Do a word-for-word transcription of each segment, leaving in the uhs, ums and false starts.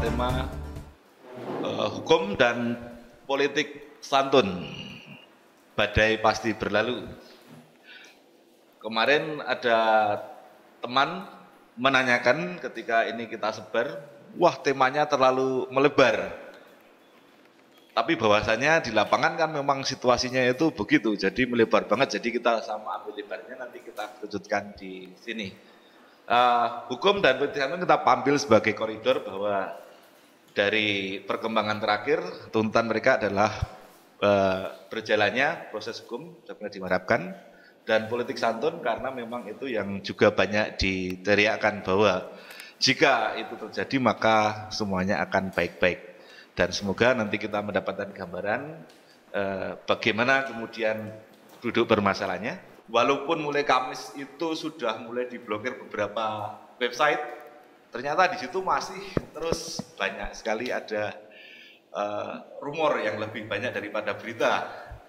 tema uh, hukum dan politik santun. Badai pasti berlalu. Kemarin ada teman menanyakan ketika ini kita sebar, wah temanya terlalu melebar. Tapi bahwasannya di lapangan kan memang situasinya itu begitu, jadi melebar banget. Jadi kita sama ambil lebarnya, nanti kita wujudkan di sini. Uh, hukum dan politik santun kita ambil sebagai koridor bahwa dari perkembangan terakhir tuntutan mereka adalah uh, berjalannya proses hukum seperti diharapkan, dan politik santun karena memang itu yang juga banyak diteriakkan bahwa jika itu terjadi maka semuanya akan baik-baik. Dan semoga nanti kita mendapatkan gambaran eh, bagaimana kemudian duduk bermasalahnya. Walaupun mulai Kamis itu sudah mulai diblokir beberapa website, ternyata di situ masih terus banyak sekali ada eh, rumor yang lebih banyak daripada berita.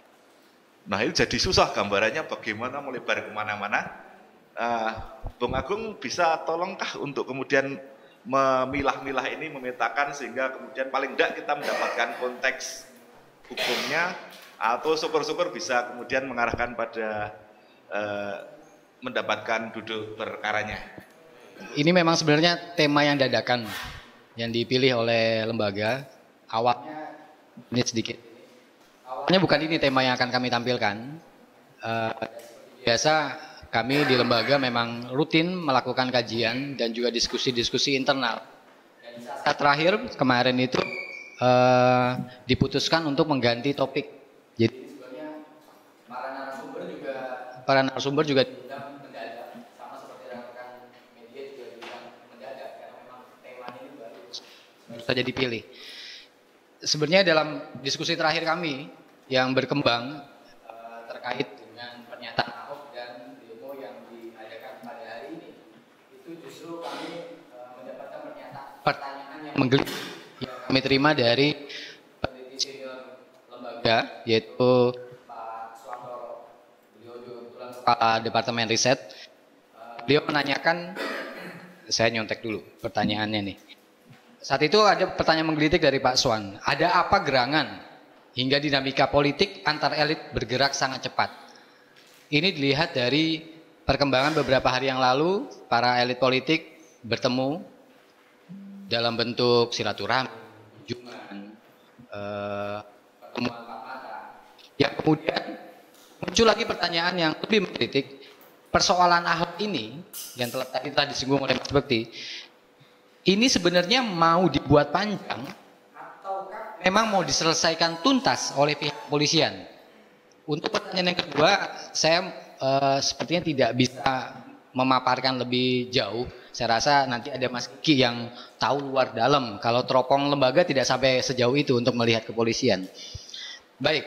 Nah itu jadi susah gambarannya bagaimana melebar kemana-mana. Uh, Bung Agung bisa tolongkah untuk kemudian memilah-milah ini, memetakan sehingga kemudian paling tidak kita mendapatkan konteks hukumnya, atau syukur-syukur bisa kemudian mengarahkan pada uh, mendapatkan duduk perkaranya. Ini memang sebenarnya tema yang dadakan yang dipilih oleh lembaga. Awalnya ini sedikit. Awalnya bukan ini tema yang akan kami tampilkan. Uh, biasa kami di lembaga memang rutin melakukan kajian dan juga diskusi-diskusi internal. Dan saat terakhir kemarin itu uh, diputuskan untuk mengganti topik. Jadi sebenarnya para narasumber juga para narasumber juga diundang mendadak, sama seperti rekan media juga diundang mendadak karena memang temanya ini baru baru saja dipilih. Sebenarnya dalam diskusi terakhir kami yang berkembang uh, terkait dengan pernyataan Ahok dan demo yang diadakan pada hari ini, itu justru kami uh, mendapatkan pernyataan pertanyaan yang menggelitik yang kami terima dari peneliti senior lembaga, yaitu Pak Swandoro. Beliau juga kebetulan kepala Departemen Riset. Uh, beliau menanyakan, saya nyontek dulu pertanyaannya nih. Saat itu ada pertanyaan menggelitik dari Pak Swan, ada apa gerangan hingga dinamika politik antar elit bergerak sangat cepat? Ini dilihat dari perkembangan beberapa hari yang lalu, para elit politik bertemu dalam bentuk silaturahmi, kunjungan, eh, pertemuan empat mata. Yang kemudian muncul lagi pertanyaan yang lebih mengkritik, persoalan Ahok ini yang telah tadi telah disinggung oleh Mas Bekti, ini sebenarnya mau dibuat panjang ataukah memang mau diselesaikan tuntas oleh pihak kepolisian? Untuk pertanyaan yang kedua, saya uh, sepertinya tidak bisa memaparkan lebih jauh. Saya rasa nanti ada Mas Kiki yang tahu luar dalam. Kalau teropong lembaga tidak sampai sejauh itu untuk melihat kepolisian. Baik.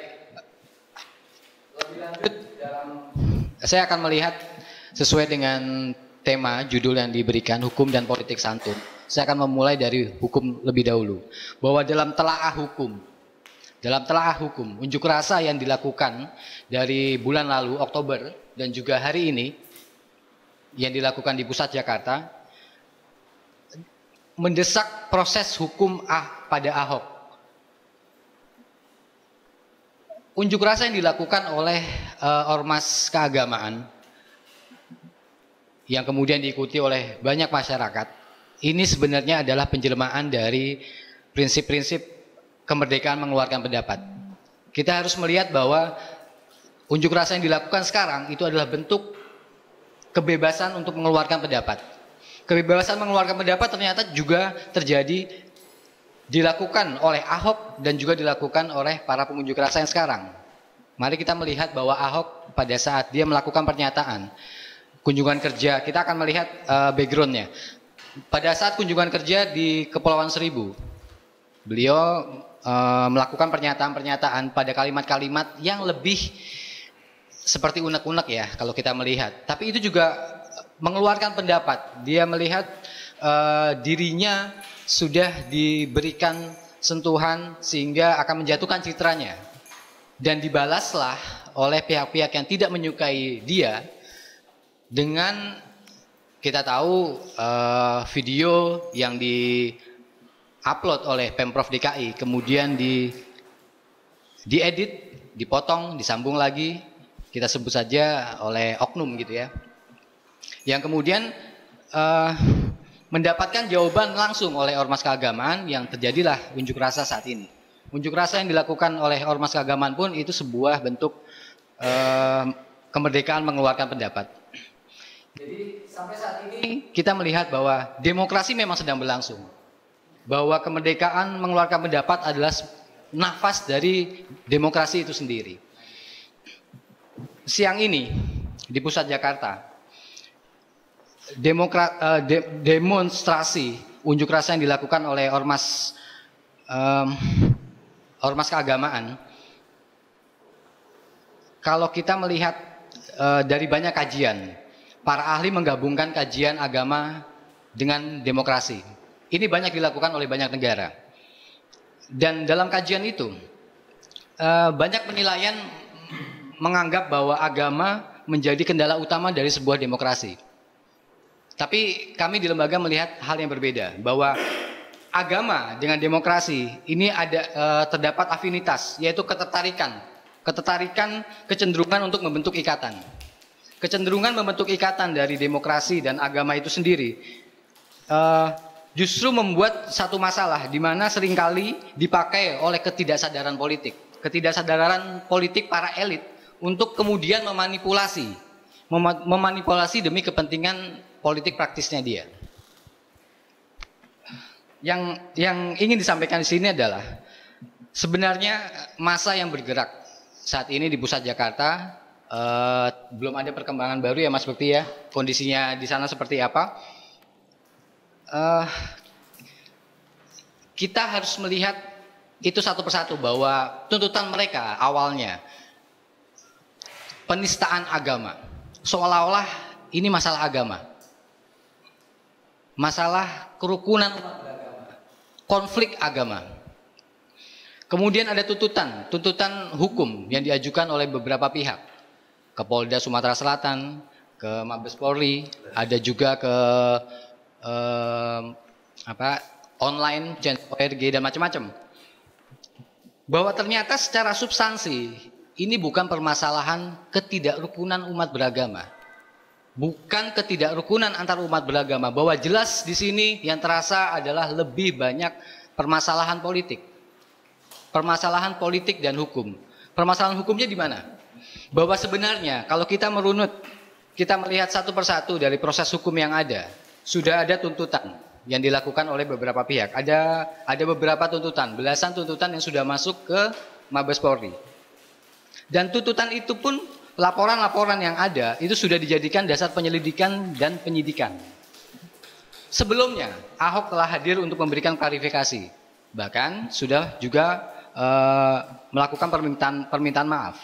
Lebih lanjut dalam, saya akan melihat sesuai dengan tema judul yang diberikan, hukum dan politik santun. Saya akan memulai dari hukum lebih dahulu. Bahwa dalam telaah hukum, dalam telaah hukum, unjuk rasa yang dilakukan dari bulan lalu, Oktober, dan juga hari ini, yang dilakukan di pusat Jakarta, mendesak proses hukum ah pada Ahok. Unjuk rasa yang dilakukan oleh uh, ormas keagamaan, yang kemudian diikuti oleh banyak masyarakat, ini sebenarnya adalah penjelmaan dari prinsip-prinsip kemerdekaan mengeluarkan pendapat. Kita harus melihat bahwa unjuk rasa yang dilakukan sekarang itu adalah bentuk kebebasan untuk mengeluarkan pendapat. Kebebasan mengeluarkan pendapat ternyata juga terjadi dilakukan oleh Ahok dan juga dilakukan oleh para pengunjuk rasa yang sekarang. Mari kita melihat bahwa Ahok pada saat dia melakukan pernyataan kunjungan kerja, kita akan melihat uh, backgroundnya. Pada saat kunjungan kerja di Kepulauan Seribu, beliau uh, melakukan pernyataan-pernyataan pada kalimat-kalimat yang lebih seperti unek-unek ya kalau kita melihat. Tapi itu juga mengeluarkan pendapat. Dia melihat uh, dirinya sudah diberikan sentuhan sehingga akan menjatuhkan citranya. Dan dibalaslah oleh pihak-pihak yang tidak menyukai dia dengan, kita tahu uh, video yang di upload oleh Pemprov D K I, kemudian di diedit, dipotong, disambung lagi, kita sebut saja oleh oknum gitu ya. Yang kemudian uh, mendapatkan jawaban langsung oleh ormas keagamaan, yang terjadilah unjuk rasa saat ini. Unjuk rasa yang dilakukan oleh ormas keagamaan pun itu sebuah bentuk uh, kemerdekaan mengeluarkan pendapat. Jadi sampai saat ini kita melihat bahwa demokrasi memang sedang berlangsung. Bahwa kemerdekaan mengeluarkan pendapat adalah nafas dari demokrasi itu sendiri. Siang ini di pusat Jakarta, demokrat, uh, de, demonstrasi unjuk rasa yang dilakukan oleh ormas um, ormas keagamaan. Kalau kita melihat uh, dari banyak kajian, para ahli menggabungkan kajian agama dengan demokrasi. Ini banyak dilakukan oleh banyak negara. Dan dalam kajian itu banyak penilaian menganggap bahwa agama menjadi kendala utama dari sebuah demokrasi. Tapi kami di lembaga melihat hal yang berbeda, bahwa agama dengan demokrasi ini ada terdapat afinitas, yaitu ketertarikan, ketertarikan kecenderungan untuk membentuk ikatan. Kecenderungan membentuk ikatan dari demokrasi dan agama itu sendiri justru membuat satu masalah di mana seringkali dipakai oleh ketidaksadaran politik. Ketidaksadaran politik para elit untuk kemudian memanipulasi. Mem memanipulasi demi kepentingan politik praktisnya dia. Yang yang ingin disampaikan di sini adalah sebenarnya massa yang bergerak saat ini di pusat Jakarta, eh, belum ada perkembangan baru ya Mas Bekti ya. Kondisinya di sana seperti apa? Uh, kita harus melihat itu satu persatu, bahwa tuntutan mereka awalnya penistaan agama, seolah-olah ini masalah agama, masalah kerukunan umat beragama, konflik agama. Kemudian ada tuntutan, tuntutan hukum yang diajukan oleh beberapa pihak, ke Polda Sumatera Selatan, ke Mabes Polri, ada juga ke Uh, apa online, O R G dan macam-macam. Bahwa ternyata secara substansi ini bukan permasalahan ketidakrukunan umat beragama, bukan ketidakrukunan antar umat beragama. Bahwa jelas di sini yang terasa adalah lebih banyak permasalahan politik, permasalahan politik dan hukum. Permasalahan hukumnya di mana? Bahwa sebenarnya kalau kita merunut, kita melihat satu persatu dari proses hukum yang ada. Sudah ada tuntutan yang dilakukan oleh beberapa pihak. Ada ada beberapa tuntutan, belasan tuntutan yang sudah masuk ke Mabes Polri. Dan tuntutan itu pun, laporan-laporan yang ada itu sudah dijadikan dasar penyelidikan dan penyidikan. Sebelumnya Ahok telah hadir untuk memberikan klarifikasi, bahkan sudah juga uh, melakukan permintaan permintaan maaf.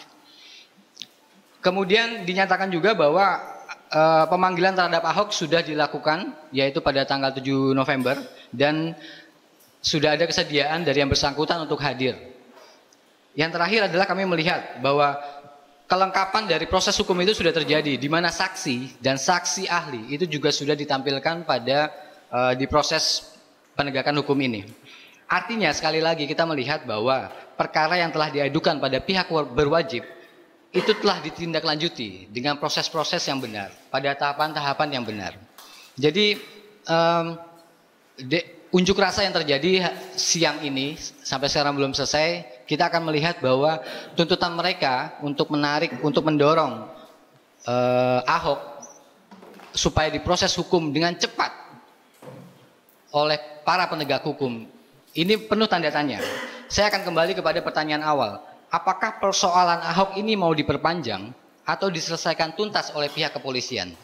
Kemudian dinyatakan juga bahwa Uh, pemanggilan terhadap Ahok sudah dilakukan, yaitu pada tanggal tujuh November, dan sudah ada kesediaan dari yang bersangkutan untuk hadir. Yang terakhir adalah kami melihat bahwa kelengkapan dari proses hukum itu sudah terjadi, di mana saksi dan saksi ahli itu juga sudah ditampilkan pada uh, di proses penegakan hukum ini. Artinya sekali lagi kita melihat bahwa perkara yang telah diadukan pada pihak berwajib itu telah ditindaklanjuti dengan proses-proses yang benar, pada tahapan-tahapan yang benar. Jadi um, de, unjuk rasa yang terjadi siang ini sampai sekarang belum selesai. Kita akan melihat bahwa tuntutan mereka untuk menarik, untuk mendorong uh, Ahok supaya diproses hukum dengan cepat oleh para penegak hukum, ini penuh tanda tanya. Saya akan kembali kepada pertanyaan awal. Apakah persoalan Ahok ini mau diperpanjang atau diselesaikan tuntas oleh pihak kepolisian?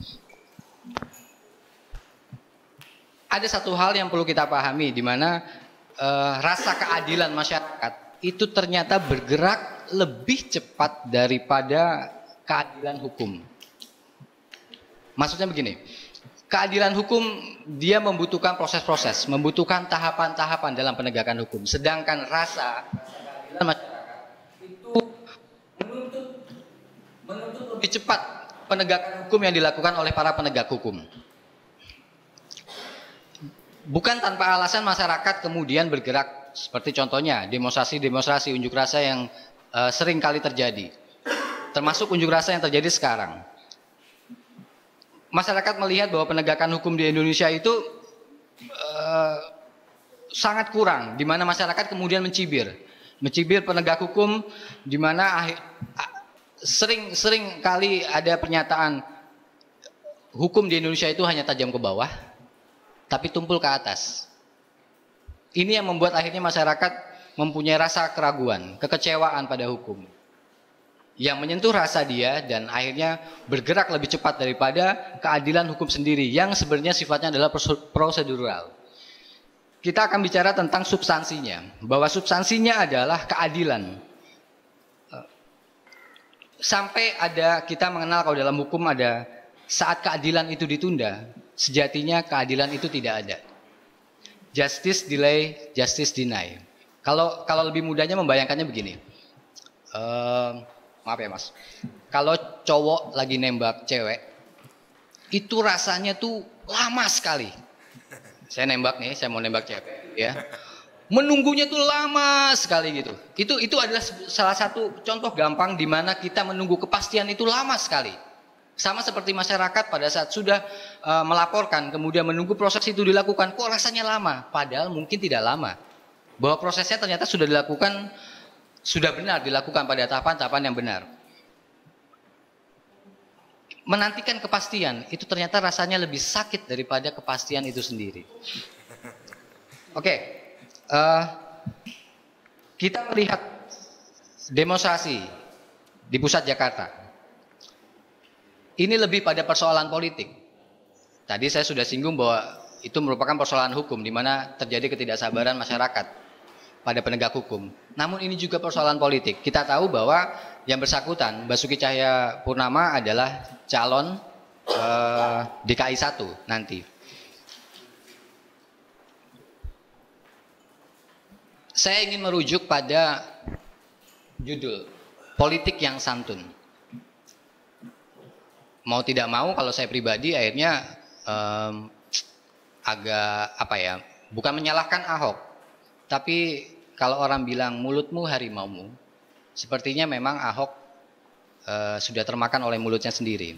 Ada satu hal yang perlu kita pahami, di mana uh, rasa keadilan masyarakat itu ternyata bergerak lebih cepat daripada keadilan hukum. Maksudnya begini, keadilan hukum dia membutuhkan proses-proses, membutuhkan tahapan-tahapan dalam penegakan hukum. Sedangkan rasa keadilan masyarakat menuntut lebih cepat penegakan hukum yang dilakukan oleh para penegak hukum. bukan tanpa alasan masyarakat kemudian bergerak seperti contohnya demonstrasi-demonstrasi unjuk rasa yang uh, sering kali terjadi. Termasuk unjuk rasa yang terjadi sekarang. Masyarakat melihat bahwa penegakan hukum di Indonesia itu uh, sangat kurang, di mana masyarakat kemudian mencibir, mencibir penegak hukum, di mana sering sering kali ada pernyataan hukum di Indonesia itu hanya tajam ke bawah, tapi tumpul ke atas. Ini yang membuat akhirnya masyarakat mempunyai rasa keraguan, kekecewaan pada hukum, yang menyentuh rasa dia dan akhirnya bergerak lebih cepat daripada keadilan hukum sendiri yang sebenarnya sifatnya adalah prosedural. Kita akan bicara tentang substansinya, bahwa substansinya adalah keadilan. Sampai ada, kita mengenal kalau dalam hukum ada saat keadilan itu ditunda, sejatinya keadilan itu tidak ada. Justice delay, justice deny. Kalau kalau lebih mudahnya membayangkannya begini. Uh, Maaf ya mas, kalau cowok lagi nembak cewek, itu rasanya tuh lama sekali. Saya nembak nih, saya mau nembak cewek, ya, menunggunya tuh lama sekali gitu. Itu itu adalah salah satu contoh gampang di mana kita menunggu kepastian itu lama sekali. Sama seperti masyarakat pada saat sudah uh, melaporkan, kemudian menunggu proses itu dilakukan, kok rasanya lama? Padahal mungkin tidak lama. Bahwa prosesnya ternyata sudah dilakukan. Sudah benar dilakukan pada tahapan-tahapan yang benar. Menantikan kepastian itu ternyata rasanya lebih sakit daripada kepastian itu sendiri. Oke, okay. uh, kita melihat demonstrasi di pusat Jakarta. Ini lebih pada persoalan politik. Tadi saya sudah singgung bahwa itu merupakan persoalan hukum di mana terjadi ketidaksabaran masyarakat pada penegak hukum. Namun ini juga persoalan politik. Kita tahu bahwa yang bersangkutan, Basuki Cahayapurnama adalah calon eh, D K I satu nanti. Saya ingin merujuk pada judul Politik yang Santun. Mau tidak mau, kalau saya pribadi akhirnya eh, agak apa ya, bukan menyalahkan Ahok, tapi kalau orang bilang mulutmu harimaumu, sepertinya memang Ahok e, sudah termakan oleh mulutnya sendiri.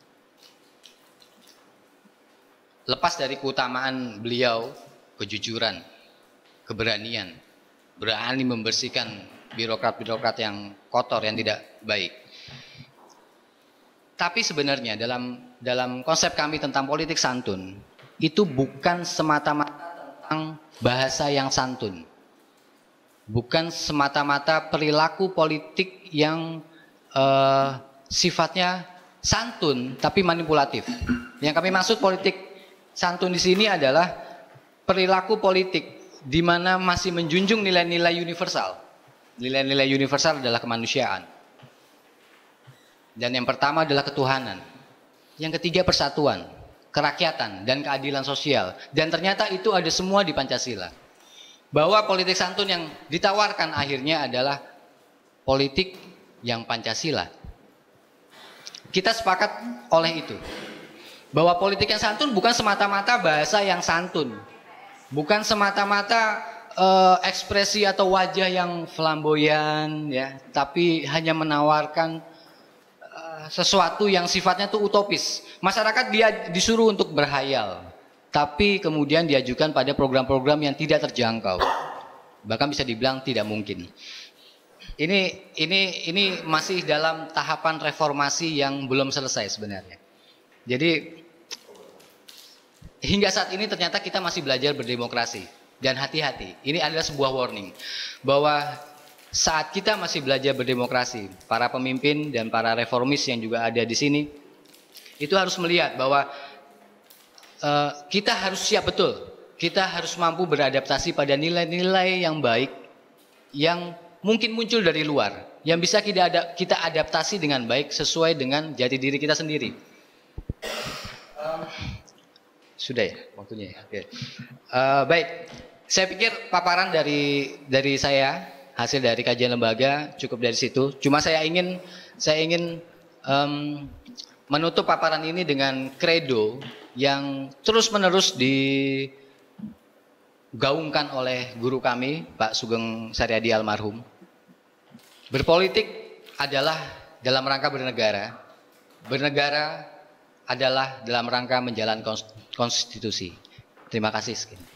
Lepas dari keutamaan beliau, kejujuran, keberanian, berani membersihkan birokrat-birokrat yang kotor, yang tidak baik. Tapi sebenarnya dalam dalam konsep kami tentang politik santun, itu bukan semata-mata tentang bahasa yang santun. Bukan semata-mata perilaku politik yang uh, sifatnya santun tapi manipulatif. Yang kami maksud politik santun di sini adalah perilaku politik di mana masih menjunjung nilai-nilai universal. Nilai-nilai universal adalah kemanusiaan. Dan yang pertama adalah ketuhanan. Yang ketiga persatuan, kerakyatan dan keadilan sosial. Dan ternyata itu ada semua di Pancasila. Bahwa politik santun yang ditawarkan akhirnya adalah politik yang Pancasila. Kita sepakat oleh itu. Bahwa politik yang santun bukan semata-mata bahasa yang santun. Bukan semata-mata uh, ekspresi atau wajah yang flamboyan, ya, tapi hanya menawarkan uh, sesuatu yang sifatnya itu utopis. Masyarakat dia disuruh untuk berhayal. Tapi kemudian diajukan pada program-program yang tidak terjangkau, bahkan bisa dibilang tidak mungkin. Ini ini ini masih dalam tahapan reformasi yang belum selesai sebenarnya. Jadi hingga saat ini ternyata kita masih belajar berdemokrasi, dan hati-hati. Ini adalah sebuah warning bahwa saat kita masih belajar berdemokrasi, para pemimpin dan para reformis yang juga ada di sini itu harus melihat bahwa Uh, kita harus siap betul, kita harus mampu beradaptasi pada nilai-nilai yang baik yang mungkin muncul dari luar, yang bisa kita, ada, kita adaptasi dengan baik sesuai dengan jati diri kita sendiri. Uh, sudah ya waktunya ya. Okay. Uh, baik, saya pikir paparan dari dari saya, hasil dari kajian lembaga cukup dari situ. Cuma saya ingin saya ingin um, menutup paparan ini dengan kredo yang terus-menerus di digaungkan oleh guru kami, Pak Sugeng Saryadi almarhum. Berpolitik adalah dalam rangka bernegara. Bernegara adalah dalam rangka menjalankan konstitusi. Terima kasih.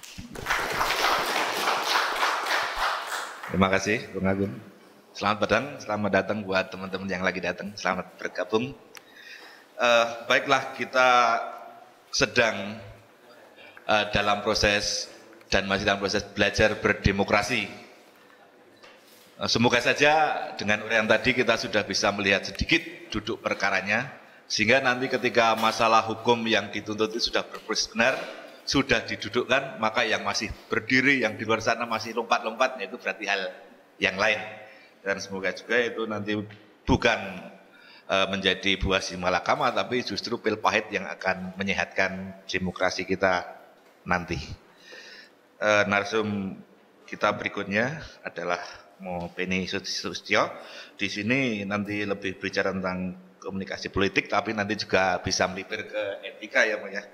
Terima kasih, Bung Agung. Selamat datang, selamat datang buat teman-teman yang lagi datang. Selamat bergabung. Uh, baiklah, kita sedang uh, dalam proses dan masih dalam proses belajar berdemokrasi. Uh, semoga saja dengan uraian tadi kita sudah bisa melihat sedikit duduk perkaranya, sehingga nanti ketika masalah hukum yang dituntut itu sudah berproses benar, sudah didudukkan, maka yang masih berdiri, yang di luar sana masih lompat-lompat, itu berarti hal yang lain. Dan semoga juga itu nanti bukan e, menjadi buah si malakama, tapi justru pil pahit yang akan menyehatkan demokrasi kita nanti. E, narsum kita berikutnya adalah Mo Beni Sustio. Di sini nanti lebih bicara tentang komunikasi politik, tapi nanti juga bisa melipir ke etika ya, Mo ya.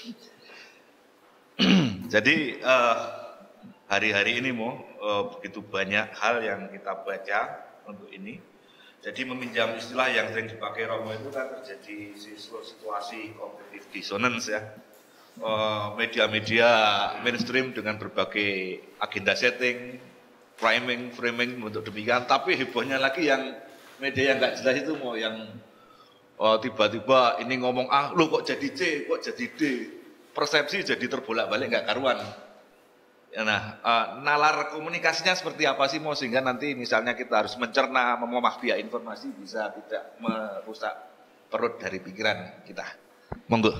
Jadi hari-hari uh, ini Mo, uh, begitu banyak hal yang kita baca untuk ini. Jadi meminjam istilah yang sering dipakai Romo itu kan terjadi situasi cognitive dissonance ya. Media-media uh, mainstream dengan berbagai agenda setting, framing, framing untuk demikian. Tapi hebohnya lagi yang media yang nggak jelas itu Mo, yang uh, tiba-tiba ini ngomong A, lu kok jadi C, kok jadi D. Persepsi jadi terbolak-balik nggak karuan. Nah, uh, nalar komunikasinya seperti apa sih Mo, sehingga nanti misalnya kita harus mencerna, memomah biak informasi bisa tidak merusak perut dari pikiran kita. Monggo.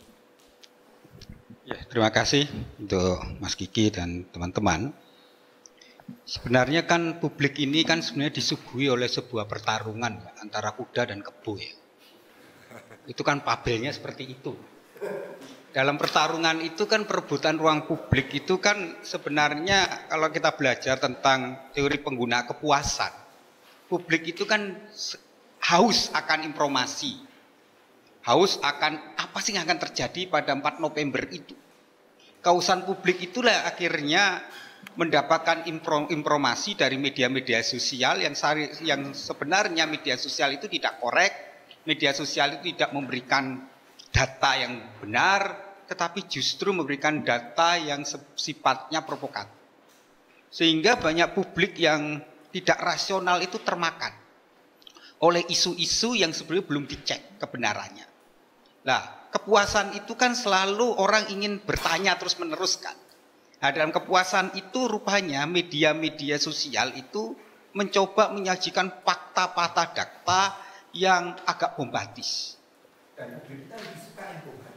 Ya, terima kasih untuk Mas Kiki dan teman-teman. Sebenarnya kan publik ini kan sebenarnya disuguhi oleh sebuah pertarungan ya, antara kuda dan kebo ya. Itu kan fabelnya seperti itu. Dalam pertarungan itu kan perebutan ruang publik itu kan sebenarnya kalau kita belajar tentang teori pengguna kepuasan, publik itu kan haus akan informasi, haus akan apa sih yang akan terjadi pada empat November itu. Kehausan publik itulah akhirnya mendapatkan informasi dari media-media sosial yang yang sebenarnya media sosial itu tidak korek, media sosial itu tidak memberikan data yang benar, tetapi justru memberikan data yang sifatnya provokatif. Sehingga banyak publik yang tidak rasional itu termakan oleh isu-isu yang sebenarnya belum dicek kebenarannya. Nah, kepuasan itu kan selalu orang ingin bertanya terus meneruskan. Nah, dalam kepuasan itu rupanya media-media sosial itu mencoba menyajikan fakta-fakta data yang agak bombastis. Dan kita lebih suka yang bombastis.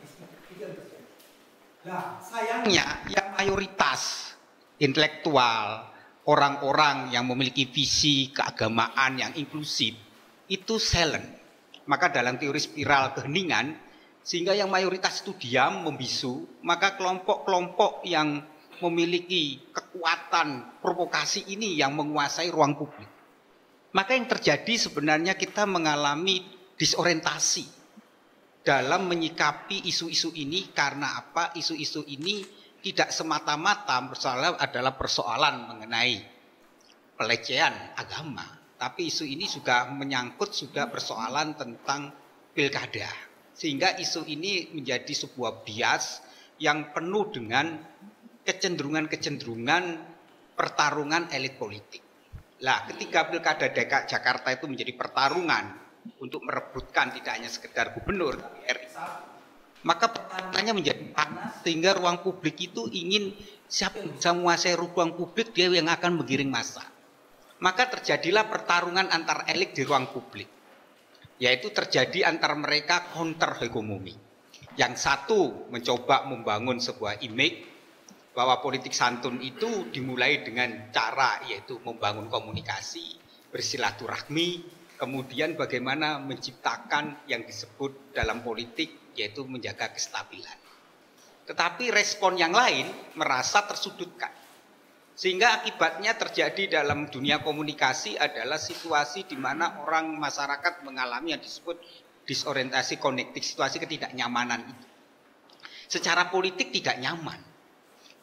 Nah, sayangnya yang mayoritas intelektual, orang-orang yang memiliki visi keagamaan yang inklusif itu silent. Maka dalam teori spiral keheningan, sehingga yang mayoritas itu diam, membisu, maka kelompok-kelompok yang memiliki kekuatan provokasi ini yang menguasai ruang publik. Maka yang terjadi sebenarnya kita mengalami disorientasi dalam menyikapi isu-isu ini. Karena apa? Isu-isu ini tidak semata-mata persoalan adalah persoalan mengenai pelecehan agama, tapi isu ini juga menyangkut juga persoalan tentang pilkada, sehingga isu ini menjadi sebuah bias yang penuh dengan kecenderungan-kecenderungan pertarungan elit politik. Lah, ketika pilkada D K I Jakarta itu menjadi pertarungan untuk merebutkan tidak hanya sekedar gubernur tapi R I satu, maka pertarungannya menjadi panas sehingga ruang publik itu ingin siapa yang bisa menguasai ruang publik, dia yang akan menggiring massa. Maka terjadilah pertarungan antar elit di ruang publik, yaitu terjadi antar mereka counter hegemoni. Yang satu mencoba membangun sebuah image bahwa politik santun itu dimulai dengan cara yaitu membangun komunikasi, bersilaturahmi, kemudian bagaimana menciptakan yang disebut dalam politik yaitu menjaga kestabilan. Tetapi respon yang lain merasa tersudutkan. Sehingga akibatnya terjadi dalam dunia komunikasi adalah situasi di mana orang masyarakat mengalami yang disebut disorientasi konektif, situasi ketidaknyamanan itu. Secara politik tidak nyaman.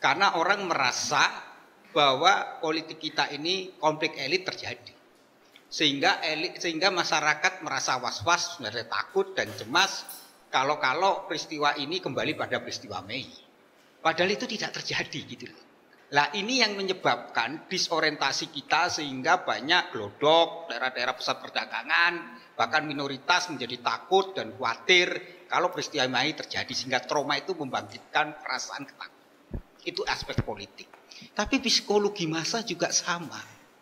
Karena orang merasa bahwa politik kita ini konflik elit terjadi. Sehingga elit, sehingga masyarakat merasa was-was, sebenarnya takut dan cemas kalau-kalau peristiwa ini kembali pada peristiwa Mei. Padahal itu tidak terjadi gitu loh. Lah ini yang menyebabkan disorientasi kita sehingga banyak glodok, daerah-daerah pusat perdagangan, bahkan minoritas menjadi takut dan khawatir kalau peristiwa Mei terjadi sehingga trauma itu membangkitkan perasaan ketakutan. Itu aspek politik. Tapi psikologi massa juga sama.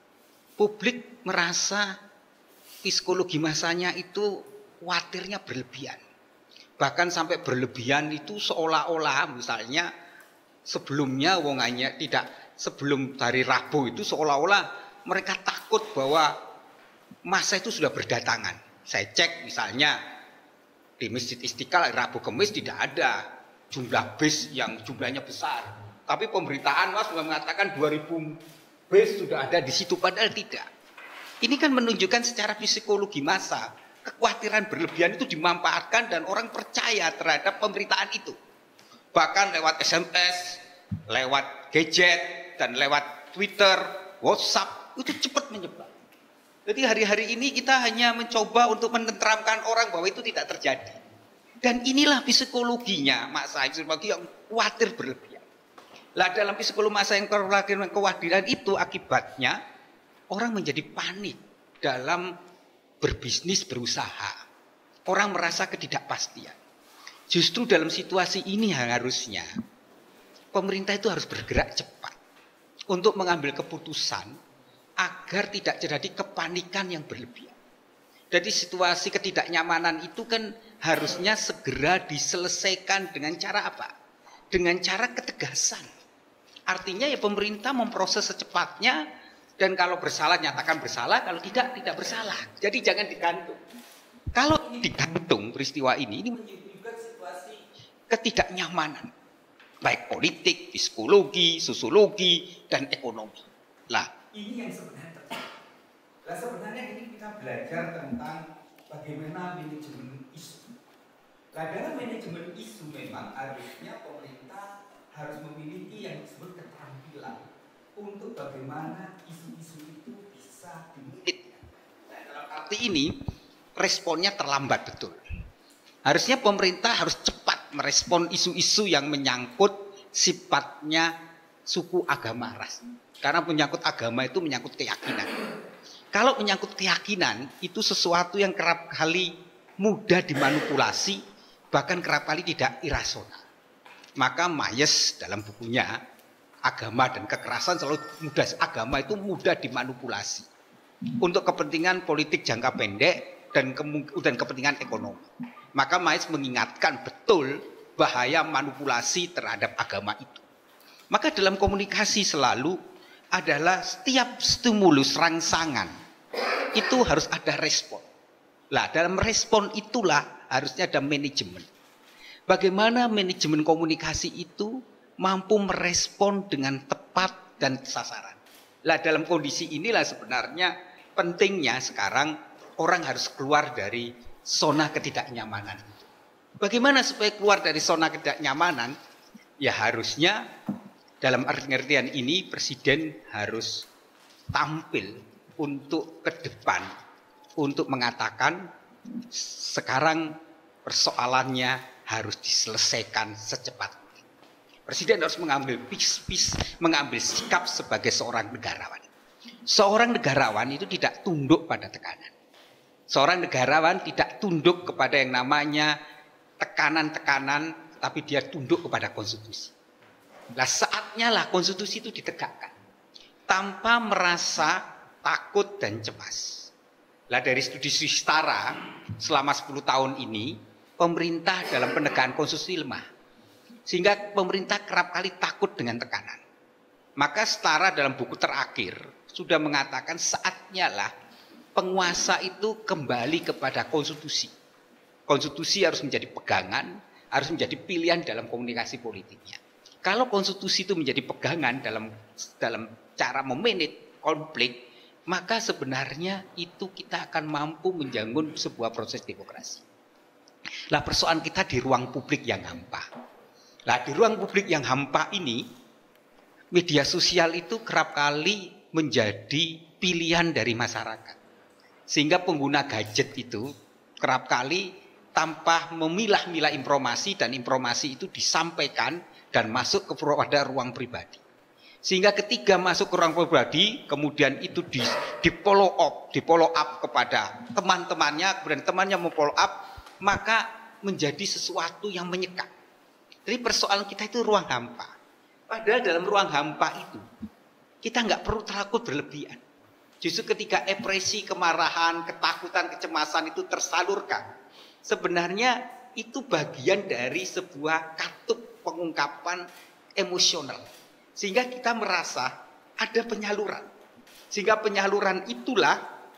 Publik merasa psikologi massanya itu khawatirnya berlebihan. Bahkan sampai berlebihan itu seolah-olah misalnya sebelumnya wongannya tidak sebelum hari Rabu itu seolah-olah mereka takut bahwa massa itu sudah berdatangan. Saya cek misalnya di Masjid Istiqlal Rabu Kamis tidak ada jumlah bis yang jumlahnya besar. Tapi pemberitaan Mas sudah mengatakan dua ribu bis sudah ada di situ, padahal tidak. Ini kan menunjukkan secara psikologi massa kekhawatiran berlebihan itu dimanfaatkan dan orang percaya terhadap pemberitaan itu. Bahkan lewat S M S, lewat gadget, dan lewat Twitter, WhatsApp, itu cepat menyebar. Jadi hari-hari ini kita hanya mencoba untuk menenteramkan orang bahwa itu tidak terjadi. Dan inilah psikologinya massa psikologi yang khawatir berlebihan. Lah dalam psikologi massa yang kekhawatiran itu akibatnya orang menjadi panik dalam berbisnis, berusaha. Orang merasa ketidakpastian. Justru dalam situasi ini harusnya pemerintah itu harus bergerak cepat untuk mengambil keputusan agar tidak terjadi kepanikan yang berlebihan. Jadi situasi ketidaknyamanan itu kan harusnya segera diselesaikan dengan cara apa? Dengan cara ketegasan. Artinya ya pemerintah memproses secepatnya dan kalau bersalah nyatakan bersalah, kalau tidak tidak bersalah. Jadi jangan digantung. Kalau digantung peristiwa ini ini ketidaknyamanan baik politik, psikologi, sosiologi dan ekonomi. Lah, ini yang sebenarnya terjadi. Lah sebenarnya ini kita belajar tentang bagaimana manajemen isu. Lah dalam manajemen isu memang harusnya pemerintah harus memiliki yang disebut keterampilan untuk bagaimana isu-isu itu bisa dimanage. Nah, dalam arti ini responnya terlambat betul. Harusnya pemerintah harus cepat merespon isu-isu yang menyangkut sifatnya suku, agama, ras. Karena menyangkut agama itu menyangkut keyakinan. Kalau menyangkut keyakinan itu sesuatu yang kerap kali mudah dimanipulasi, bahkan kerap kali tidak irasional. Maka Mayes dalam bukunya Agama dan Kekerasan selalu mudah, agama itu mudah dimanipulasi untuk kepentingan politik jangka pendek dan, dan kepentingan ekonomi. Maka Mayes mengingatkan betul bahaya manipulasi terhadap agama itu. Maka dalam komunikasi selalu adalah setiap stimulus rangsangan itu harus ada respon. Lah dalam respon itulah harusnya ada manajemen. Bagaimana manajemen komunikasi itu mampu merespon dengan tepat dan sasaran. Lah dalam kondisi inilah sebenarnya pentingnya sekarang orang harus keluar dari zona ketidaknyamanan. Bagaimana supaya keluar dari zona ketidaknyamanan? Ya harusnya dalam pengertian ini Presiden harus tampil untuk ke depan untuk mengatakan sekarang persoalannya harus diselesaikan secepat mungkin. Presiden harus mengambil pis-pis, mengambil sikap sebagai seorang negarawan. Seorang negarawan itu tidak tunduk pada tekanan. Seorang negarawan tidak tunduk kepada yang namanya tekanan-tekanan, tapi dia tunduk kepada konstitusi. Nah saatnya lah konstitusi itu ditegakkan tanpa merasa takut dan cemas. Lah dari studi Setara selama sepuluh tahun ini pemerintah dalam penegakan konstitusi lemah. Sehingga pemerintah kerap kali takut dengan tekanan. Maka Setara dalam buku terakhir sudah mengatakan saatnya lah penguasa itu kembali kepada konstitusi. Konstitusi harus menjadi pegangan, harus menjadi pilihan dalam komunikasi politiknya. Kalau konstitusi itu menjadi pegangan dalam dalam cara memanage konflik, maka sebenarnya itu kita akan mampu menjangun sebuah proses demokrasi. Lah persoalan kita di ruang publik yang hampa. Lah di ruang publik yang hampa ini media sosial itu kerap kali menjadi pilihan dari masyarakat. Sehingga pengguna gadget itu kerap kali tanpa memilah-milah informasi dan informasi itu disampaikan dan masuk kepada ruang pribadi. Sehingga ketika masuk ke ruang pribadi, kemudian itu di, di follow up, di follow up kepada teman-temannya, kemudian temannya mau follow up, maka menjadi sesuatu yang menyekat. Jadi persoalan kita itu ruang hampa. Padahal dalam ruang hampa itu kita nggak perlu takut berlebihan. Justru ketika ekspresi kemarahan, ketakutan, kecemasan itu tersalurkan, sebenarnya itu bagian dari sebuah katup pengungkapan emosional. Sehingga kita merasa ada penyaluran. Sehingga penyaluran itulah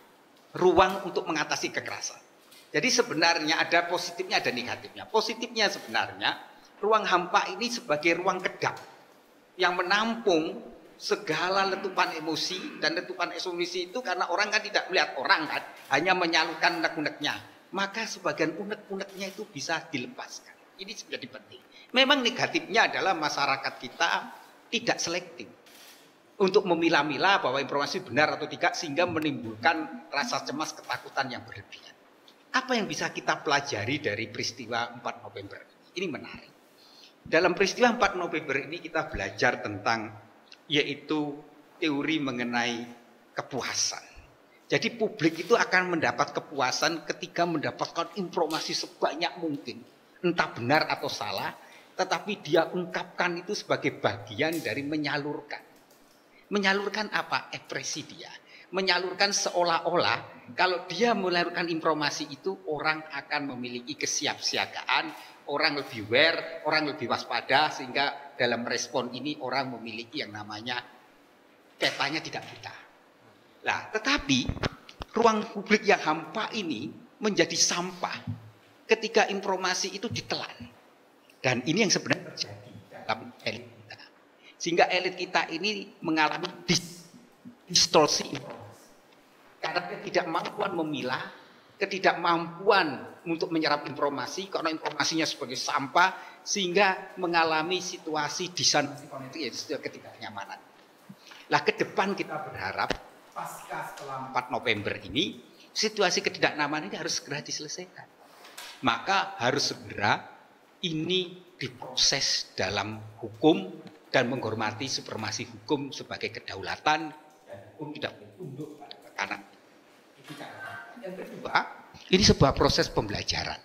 ruang untuk mengatasi kekerasan. Jadi sebenarnya ada positifnya, ada negatifnya. Positifnya sebenarnya ruang hampa ini sebagai ruang kedap yang menampung segala letupan emosi, dan letupan emosi itu karena orang kan tidak melihat orang kan, hanya menyalurkan unek-uneknya. Maka sebagian unek-uneknya itu bisa dilepaskan. Ini menjadi penting. Memang negatifnya adalah masyarakat kita tidak selektif untuk memilah-milah bahwa informasi benar atau tidak, sehingga menimbulkan rasa cemas, ketakutan yang berlebihan. Apa yang bisa kita pelajari dari peristiwa empat November? Ini menarik. Dalam peristiwa empat November ini kita belajar tentang yaitu teori mengenai kepuasan. Jadi publik itu akan mendapat kepuasan ketika mendapatkan informasi sebanyak mungkin, entah benar atau salah, tetapi dia ungkapkan itu sebagai bagian dari menyalurkan. Menyalurkan apa? Ekspresi dia. Menyalurkan seolah-olah kalau dia menyalurkan informasi itu, orang akan memiliki kesiapsiagaan, orang lebih aware, orang lebih waspada, sehingga dalam respon ini orang memiliki yang namanya petanya tidak buta. Nah, tetapi ruang publik yang hampa ini menjadi sampah ketika informasi itu ditelan. Dan ini yang sebenarnya terjadi dalam elit kita. Sehingga elit kita ini mengalami dis distorsi informasi. Karena ketidakmampuan memilah, ketidakmampuan untuk menyerap informasi, karena informasinya sebagai sampah, sehingga mengalami situasi disonansi kognitif, ketidaknyamanan. Lah ke depan kita berharap pasca setelah empat November ini, situasi ketidaknyamanan ini harus segera diselesaikan. Maka harus segera ini diproses dalam hukum dan menghormati supremasi hukum sebagai kedaulatan, dan hukum tidak boleh tunduk pada tekanan. Yang kedua, ini sebuah proses pembelajaran.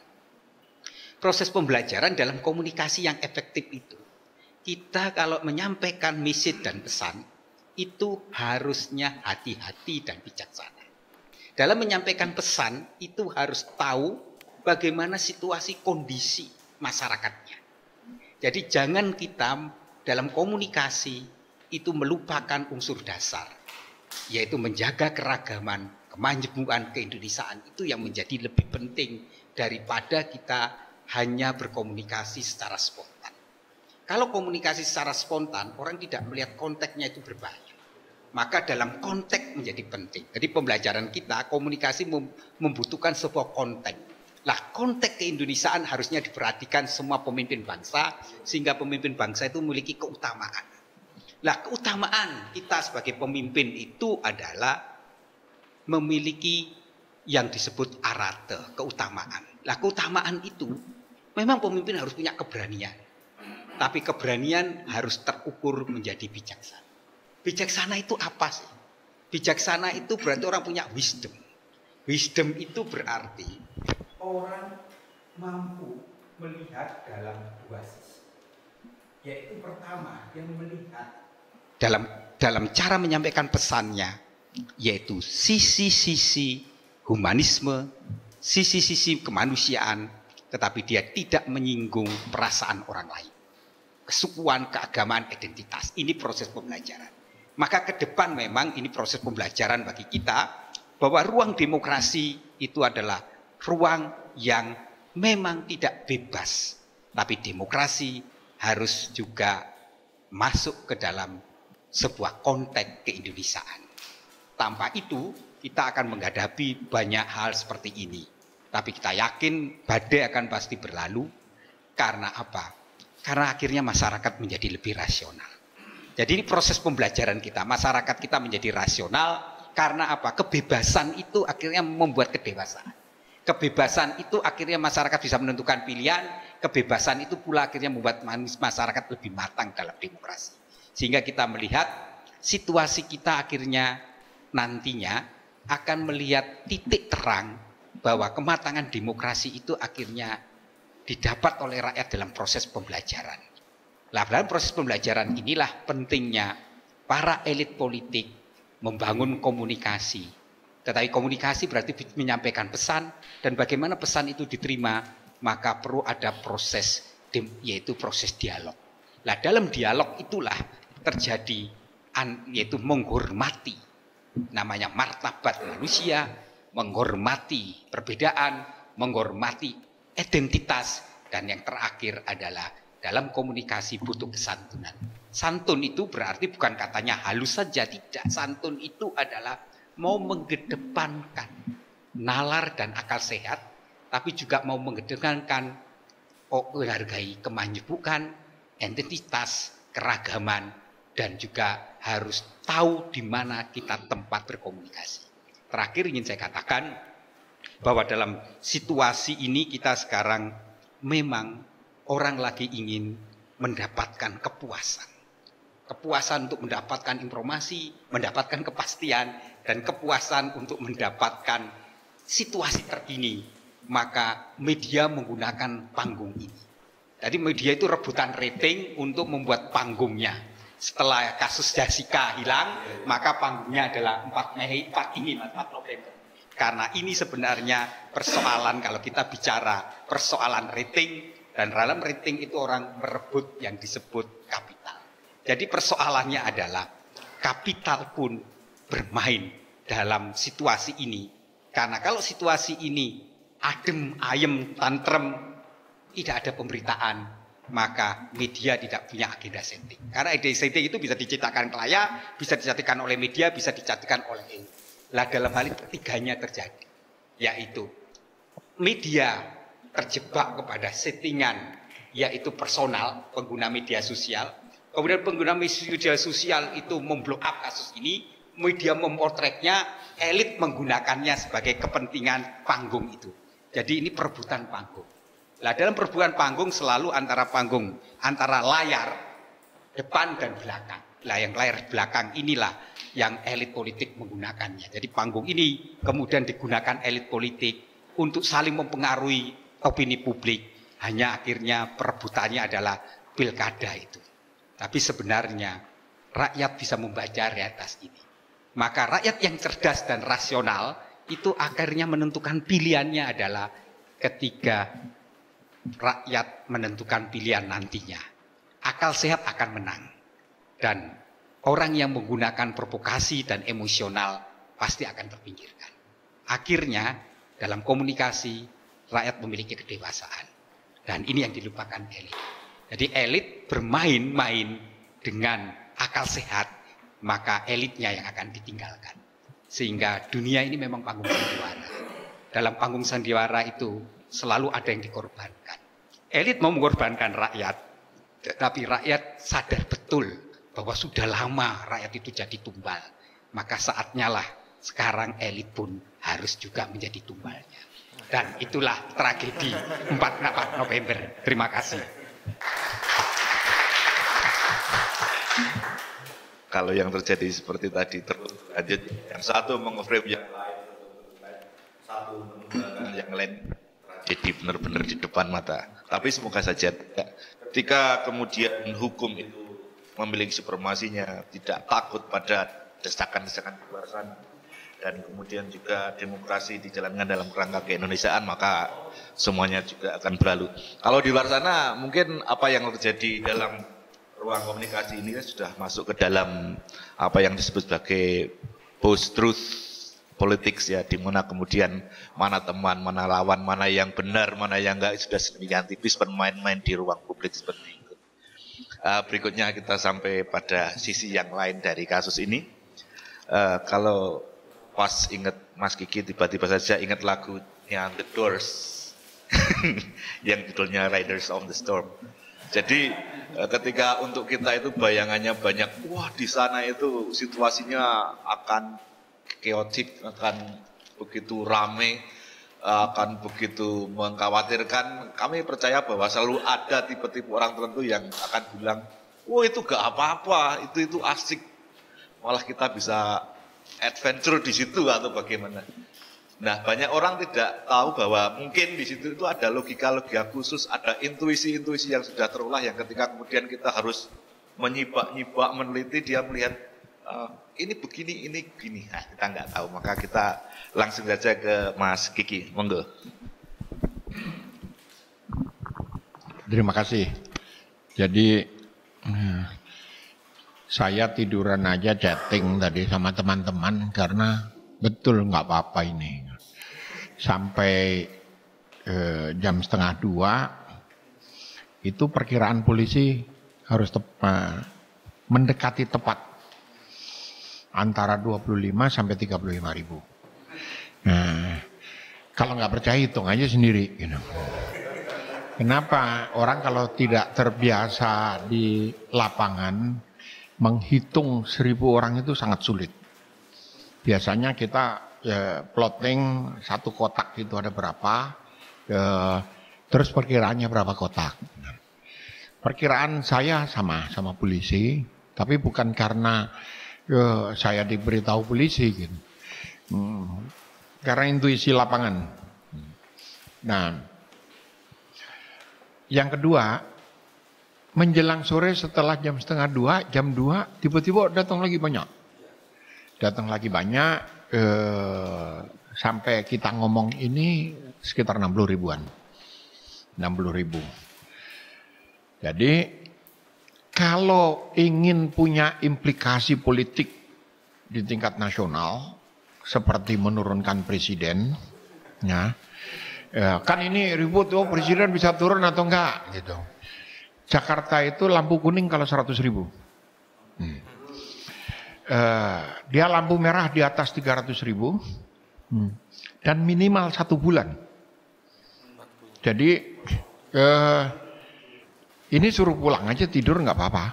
Proses pembelajaran dalam komunikasi yang efektif itu. Kita kalau menyampaikan message dan pesan, itu harusnya hati-hati dan bijaksana. Dalam menyampaikan pesan, itu harus tahu bagaimana situasi kondisi masyarakatnya. Jadi jangan kita dalam komunikasi itu melupakan unsur dasar, yaitu menjaga keragaman, kemajmuan, keindonesiaan. Itu yang menjadi lebih penting daripada kita hanya berkomunikasi secara spontan. Kalau komunikasi secara spontan, orang tidak melihat konteksnya, itu berbahaya. Maka dalam konteks menjadi penting. Jadi pembelajaran kita, komunikasi membutuhkan sebuah konteks. Lah konteks keindonesiaan harusnya diperhatikan semua pemimpin bangsa, sehingga pemimpin bangsa itu memiliki keutamaan. Lah keutamaan kita sebagai pemimpin itu adalah memiliki yang disebut arate, keutamaan. Lah keutamaan itu memang pemimpin harus punya keberanian. Tapi keberanian harus terukur menjadi bijaksana. Bijaksana itu apa sih? Bijaksana itu berarti orang punya wisdom. Wisdom itu berarti orang mampu melihat dalam dua sisi. Yaitu pertama, yang melihat dalam dalam cara menyampaikan pesannya, yaitu sisi-sisi humanisme, sisi-sisi kemanusiaan, tetapi dia tidak menyinggung perasaan orang lain. Kesukuan, keagamaan, identitas. Ini proses pembelajaran. Maka ke depan memang ini proses pembelajaran bagi kita, bahwa ruang demokrasi itu adalah ruang yang memang tidak bebas. Tapi demokrasi harus juga masuk ke dalam sebuah konteks keindonesiaan. Tanpa itu kita akan menghadapi banyak hal seperti ini. Tapi kita yakin badai akan pasti berlalu. Karena apa? Karena akhirnya masyarakat menjadi lebih rasional. Jadi ini proses pembelajaran kita, masyarakat kita menjadi rasional karena apa? Kebebasan itu akhirnya membuat kedewasaan. Kebebasan itu akhirnya masyarakat bisa menentukan pilihan, kebebasan itu pula akhirnya membuat masyarakat lebih matang dalam demokrasi. Sehingga kita melihat situasi kita akhirnya nantinya akan melihat titik terang bahwa kematangan demokrasi itu akhirnya didapat oleh rakyat dalam proses pembelajaran. Nah, dalam proses pembelajaran inilah pentingnya para elit politik membangun komunikasi. Tetapi komunikasi berarti menyampaikan pesan, dan bagaimana pesan itu diterima, maka perlu ada proses, yaitu proses dialog. Nah, dalam dialog itulah terjadi yaitu menghormati, namanya martabat manusia, menghormati perbedaan, menghormati identitas, dan yang terakhir adalah dalam komunikasi butuh kesantunan. Santun itu berarti bukan katanya halus saja, tidak. Santun itu adalah mau mengedepankan nalar dan akal sehat, tapi juga mau mengedepankan oh, menghargai kemanjubukan, identitas, keragaman, dan juga harus tahu di mana kita tempat berkomunikasi. Terakhir ingin saya katakan bahwa dalam situasi ini kita sekarang memang orang lagi ingin mendapatkan kepuasan. Kepuasan untuk mendapatkan informasi, mendapatkan kepastian, dan kepuasan untuk mendapatkan situasi terkini. Maka media menggunakan panggung ini. Jadi media itu rebutan rating untuk membuat panggungnya. Setelah kasus Jessica hilang, maka panggungnya adalah empat Mei, empat ini, empat November. Karena ini sebenarnya persoalan, kalau kita bicara persoalan rating, dan dalam rating itu orang merebut yang disebut kapital. Jadi persoalannya adalah kapital pun bermain dalam situasi ini. Karena kalau situasi ini adem, ayem, tantrem, tidak ada pemberitaan, maka media tidak punya agenda setting. Karena agenda setting itu bisa diciptakan ke layar, bisa diciptakan oleh media, bisa diciptakan oleh ini. Lah dalam hal itu tiganya terjadi, yaitu media terjebak kepada settingan, yaitu personal, pengguna media sosial. Kemudian pengguna media sosial itu memblow up kasus ini, media memotretnya, elit menggunakannya sebagai kepentingan panggung itu. Jadi ini perebutan panggung. Nah, dalam perebutan panggung selalu antara panggung, antara layar depan dan belakang. Nah, yang layar belakang inilah yang elit politik menggunakannya. Jadi panggung ini kemudian digunakan elit politik untuk saling mempengaruhi opini publik. Hanya akhirnya perebutannya adalah pilkada itu. Tapi sebenarnya rakyat bisa membaca realitas ini. Maka rakyat yang cerdas dan rasional itu akhirnya menentukan pilihannya adalah ketika rakyat menentukan pilihan nantinya. Akal sehat akan menang. Dan orang yang menggunakan provokasi dan emosional pasti akan terpinggirkan. Akhirnya dalam komunikasi rakyat memiliki kedewasaan. Dan ini yang dilupakan elit. Jadi elit bermain-main dengan akal sehat, maka elitnya yang akan ditinggalkan. Sehingga dunia ini memang panggung sandiwara. Dalam panggung sandiwara itu selalu ada yang dikorbankan. Elit mau mengorbankan rakyat, tapi rakyat sadar betul bahwa sudah lama rakyat itu jadi tumbal. Maka saatnya lah sekarang elit pun harus juga menjadi tumbalnya. Dan itulah tragedi empat November. Terima kasih. Kalau yang terjadi seperti tadi terus lanjut, yang satu mengeframe yang lain, satu menggunakan yang lain, jadi benar-benar di depan mata. Tapi semoga saja ketika kemudian hukum itu memiliki supremasinya, tidak takut pada desakan-desakan luar sana, dan kemudian juga demokrasi dijalankan dalam kerangka keindonesiaan, maka semuanya juga akan berlalu. Kalau di luar sana mungkin apa yang terjadi dalam ruang komunikasi ini sudah masuk ke dalam apa yang disebut sebagai post-truth politics ya, di mana kemudian mana teman, mana lawan, mana yang benar, mana yang enggak, sudah sedemikian tipis bermain-main di ruang publik seperti itu. Uh, berikutnya kita sampai pada sisi yang lain dari kasus ini. Uh, kalau pas ingat Mas Kiki tiba-tiba saja ingat lagunya The Doors yang judulnya Riders on the Storm. Jadi ketika untuk kita itu bayangannya banyak, wah di sana itu situasinya akan chaotic, akan begitu rame, akan begitu mengkhawatirkan. Kami percaya bahwa selalu ada tipe-tipe orang tertentu yang akan bilang, wah itu gak apa-apa, itu itu asik, malah kita bisa adventure di situ atau bagaimana. Nah, banyak orang tidak tahu bahwa mungkin di situ itu ada logika-logika khusus, ada intuisi-intuisi yang sudah terolah, yang ketika kemudian kita harus menyibak-nyibak, meneliti, dia melihat uh, ini begini, ini begini. Nah, kita nggak tahu, maka kita langsung saja ke Mas Kiki, monggo. Terima kasih. Jadi saya tiduran aja chatting tadi sama teman-teman karena betul nggak apa-apa ini. Sampai eh, jam setengah dua itu perkiraan polisi harus tepat, mendekati tepat antara dua puluh lima sampai tiga puluh lima ribu. Nah, kalau nggak percaya hitung aja sendiri. Gitu. Kenapa orang kalau tidak terbiasa di lapangan menghitung seribu orang itu sangat sulit. Biasanya kita ya, plotting satu kotak itu ada berapa, ya, terus perkiraannya berapa kotak. Perkiraan saya sama sama polisi, tapi bukan karena ya, saya diberitahu polisi, gitu. Hmm, karena intuisi lapangan. Nah, yang kedua, menjelang sore setelah jam setengah dua, jam dua, tiba-tiba datang lagi banyak. Datang lagi banyak, eh, sampai kita ngomong ini sekitar enam puluh ribuan. enam puluh ribu. Jadi, kalau ingin punya implikasi politik di tingkat nasional, seperti menurunkan presiden, ya, ya kan ini ribut, oh presiden bisa turun atau enggak, gitu. Jakarta itu lampu kuning kalau seratus ribu. Hmm. Uh, dia lampu merah di atas tiga ratus ribu hmm. dan minimal satu bulan. Jadi uh, ini suruh pulang aja tidur nggak apa-apa.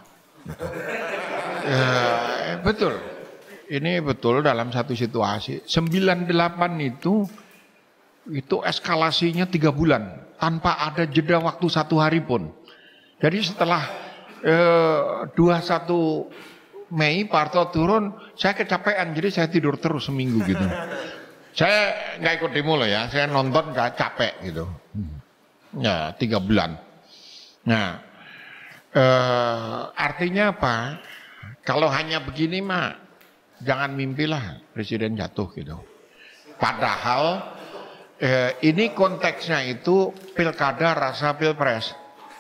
Uh, betul, ini betul dalam satu situasi. sembilan puluh delapan itu itu eskalasinya tiga bulan tanpa ada jeda waktu satu hari pun. Jadi setelah uh, dua puluh satu Mei Pak Harto turun, saya kecapean, jadi saya tidur terus seminggu gitu. Saya nggak ikut demo loh ya, saya nonton nggak capek gitu. Ya tiga bulan. Nah, eh, artinya apa? Kalau hanya begini mah, jangan mimpilah presiden jatuh gitu. Padahal eh, ini konteksnya itu pilkada rasa pilpres.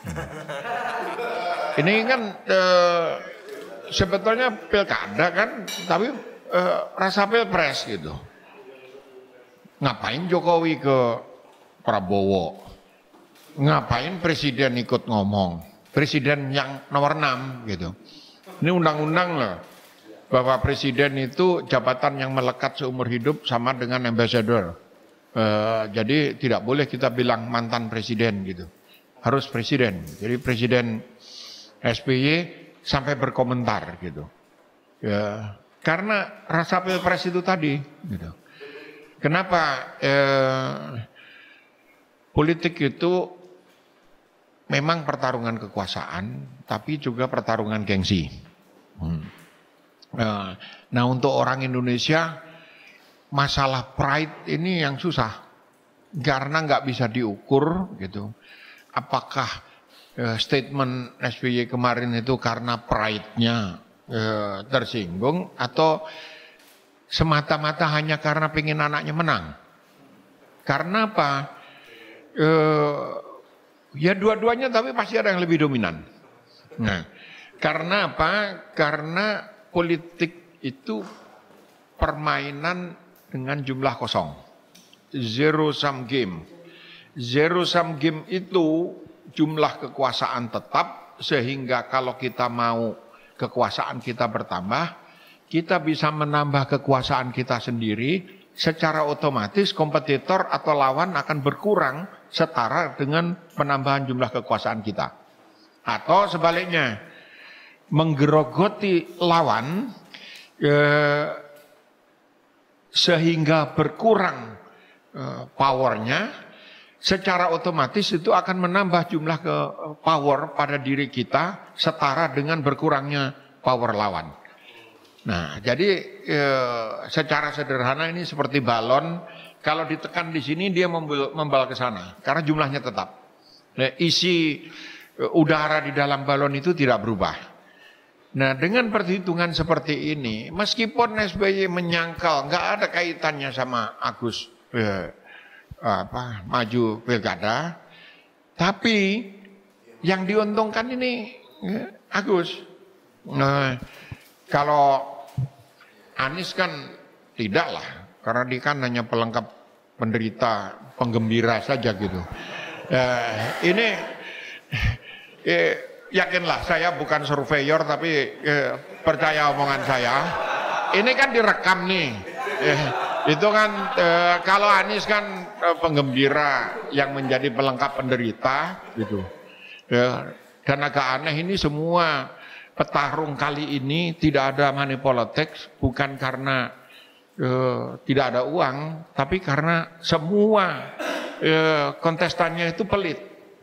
Ini kan eh, sebetulnya pilkada kan, tapi eh, rasa pilpres gitu. Ngapain Jokowi ke Prabowo? Ngapain presiden ikut ngomong? Presiden yang nomor enam gitu. Ini undang-undang loh. Bahwa presiden itu jabatan yang melekat seumur hidup sama dengan ambassador. Eh, jadi tidak boleh kita bilang mantan presiden gitu. Harus presiden. Jadi presiden S B Y sampai berkomentar gitu, ya karena rasa pilpres itu tadi, gitu. Kenapa eh, politik itu memang pertarungan kekuasaan, tapi juga pertarungan gengsi. Hmm. Nah, nah untuk orang Indonesia masalah pride ini yang susah, karena nggak bisa diukur gitu. Apakah statement S B Y kemarin itu karena pride-nya eh, tersinggung atau semata-mata hanya karena pengen anaknya menang? Karena apa? Eh, ya dua-duanya tapi pasti ada yang lebih dominan. Nah, karena apa? Karena politik itu permainan dengan jumlah kosong. Zero sum game. Zero sum game itu jumlah kekuasaan tetap, sehingga kalau kita mau kekuasaan kita bertambah, kita bisa menambah kekuasaan kita sendiri, secara otomatis kompetitor atau lawan akan berkurang setara dengan penambahan jumlah kekuasaan kita. Atau sebaliknya, menggerogoti lawan eh, sehingga berkurang eh, powernya, secara otomatis itu akan menambah jumlah ke power pada diri kita setara dengan berkurangnya power lawan. Nah, jadi eh, secara sederhana ini seperti balon, kalau ditekan di sini dia membal, membal ke sana karena jumlahnya tetap. Nah, isi eh, udara di dalam balon itu tidak berubah. Nah, dengan perhitungan seperti ini, meskipun S B Y menyangkal nggak ada kaitannya sama Agus eh, apa maju pilkada, tapi yang diuntungkan ini eh, Agus. Nah, kalau Anies kan tidak lah, karena dia kan hanya pelengkap penderita, penggembira saja gitu. Eh, ini eh, yakinlah saya bukan surveyor tapi eh, percaya omongan saya. Ini kan direkam nih. Eh, itu kan eh, kalau Anies kan eh, penggembira yang menjadi pelengkap penderita gitu. Eh, dan agak aneh ini semua petarung kali ini tidak ada money politics, bukan karena uh, tidak ada uang, tapi karena semua uh, kontestannya itu pelit.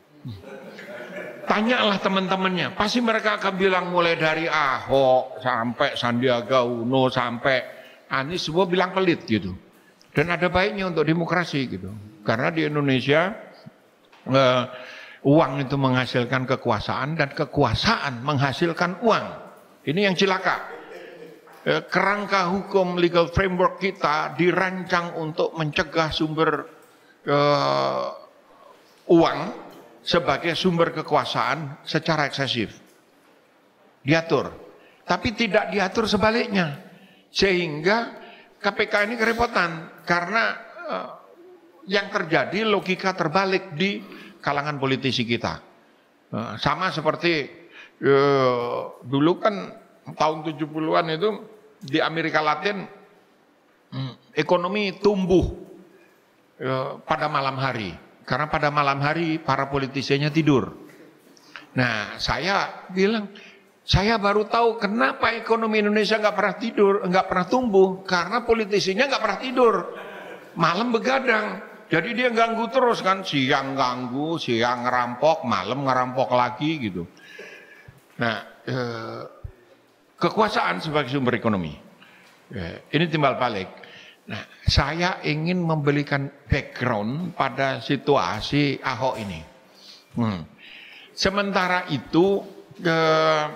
Tanyalah teman-temannya, pasti mereka akan bilang mulai dari Ahok sampai Sandiaga Uno sampai Anies semua bilang pelit gitu. Dan ada baiknya untuk demokrasi gitu, karena di Indonesia uh, uang itu menghasilkan kekuasaan dan kekuasaan menghasilkan uang. Ini yang cilaka. Kerangka hukum legal framework kita dirancang untuk mencegah sumber uh, uang sebagai sumber kekuasaan secara eksesif. Diatur. Tapi tidak diatur sebaliknya. Sehingga K P K ini kerepotan. Karena uh, yang terjadi logika terbalik di kalangan politisi kita. Sama seperti eh, dulu kan tahun tujuh puluhan itu di Amerika Latin hmm, ekonomi tumbuh eh, pada malam hari. Karena pada malam hari para politisinya tidur. Nah, saya bilang, saya baru tahu kenapa ekonomi Indonesia nggak pernah tidur, nggak pernah tumbuh, karena politisinya nggak pernah tidur, malam begadang. Jadi dia ganggu terus kan, siang ganggu, siang ngerampok, malam ngerampok lagi gitu. Nah, eh, kekuasaan sebagai sumber ekonomi. Eh, ini timbal balik. Nah, saya ingin memberikan background pada situasi Ahok ini. Hmm. Sementara itu, eh,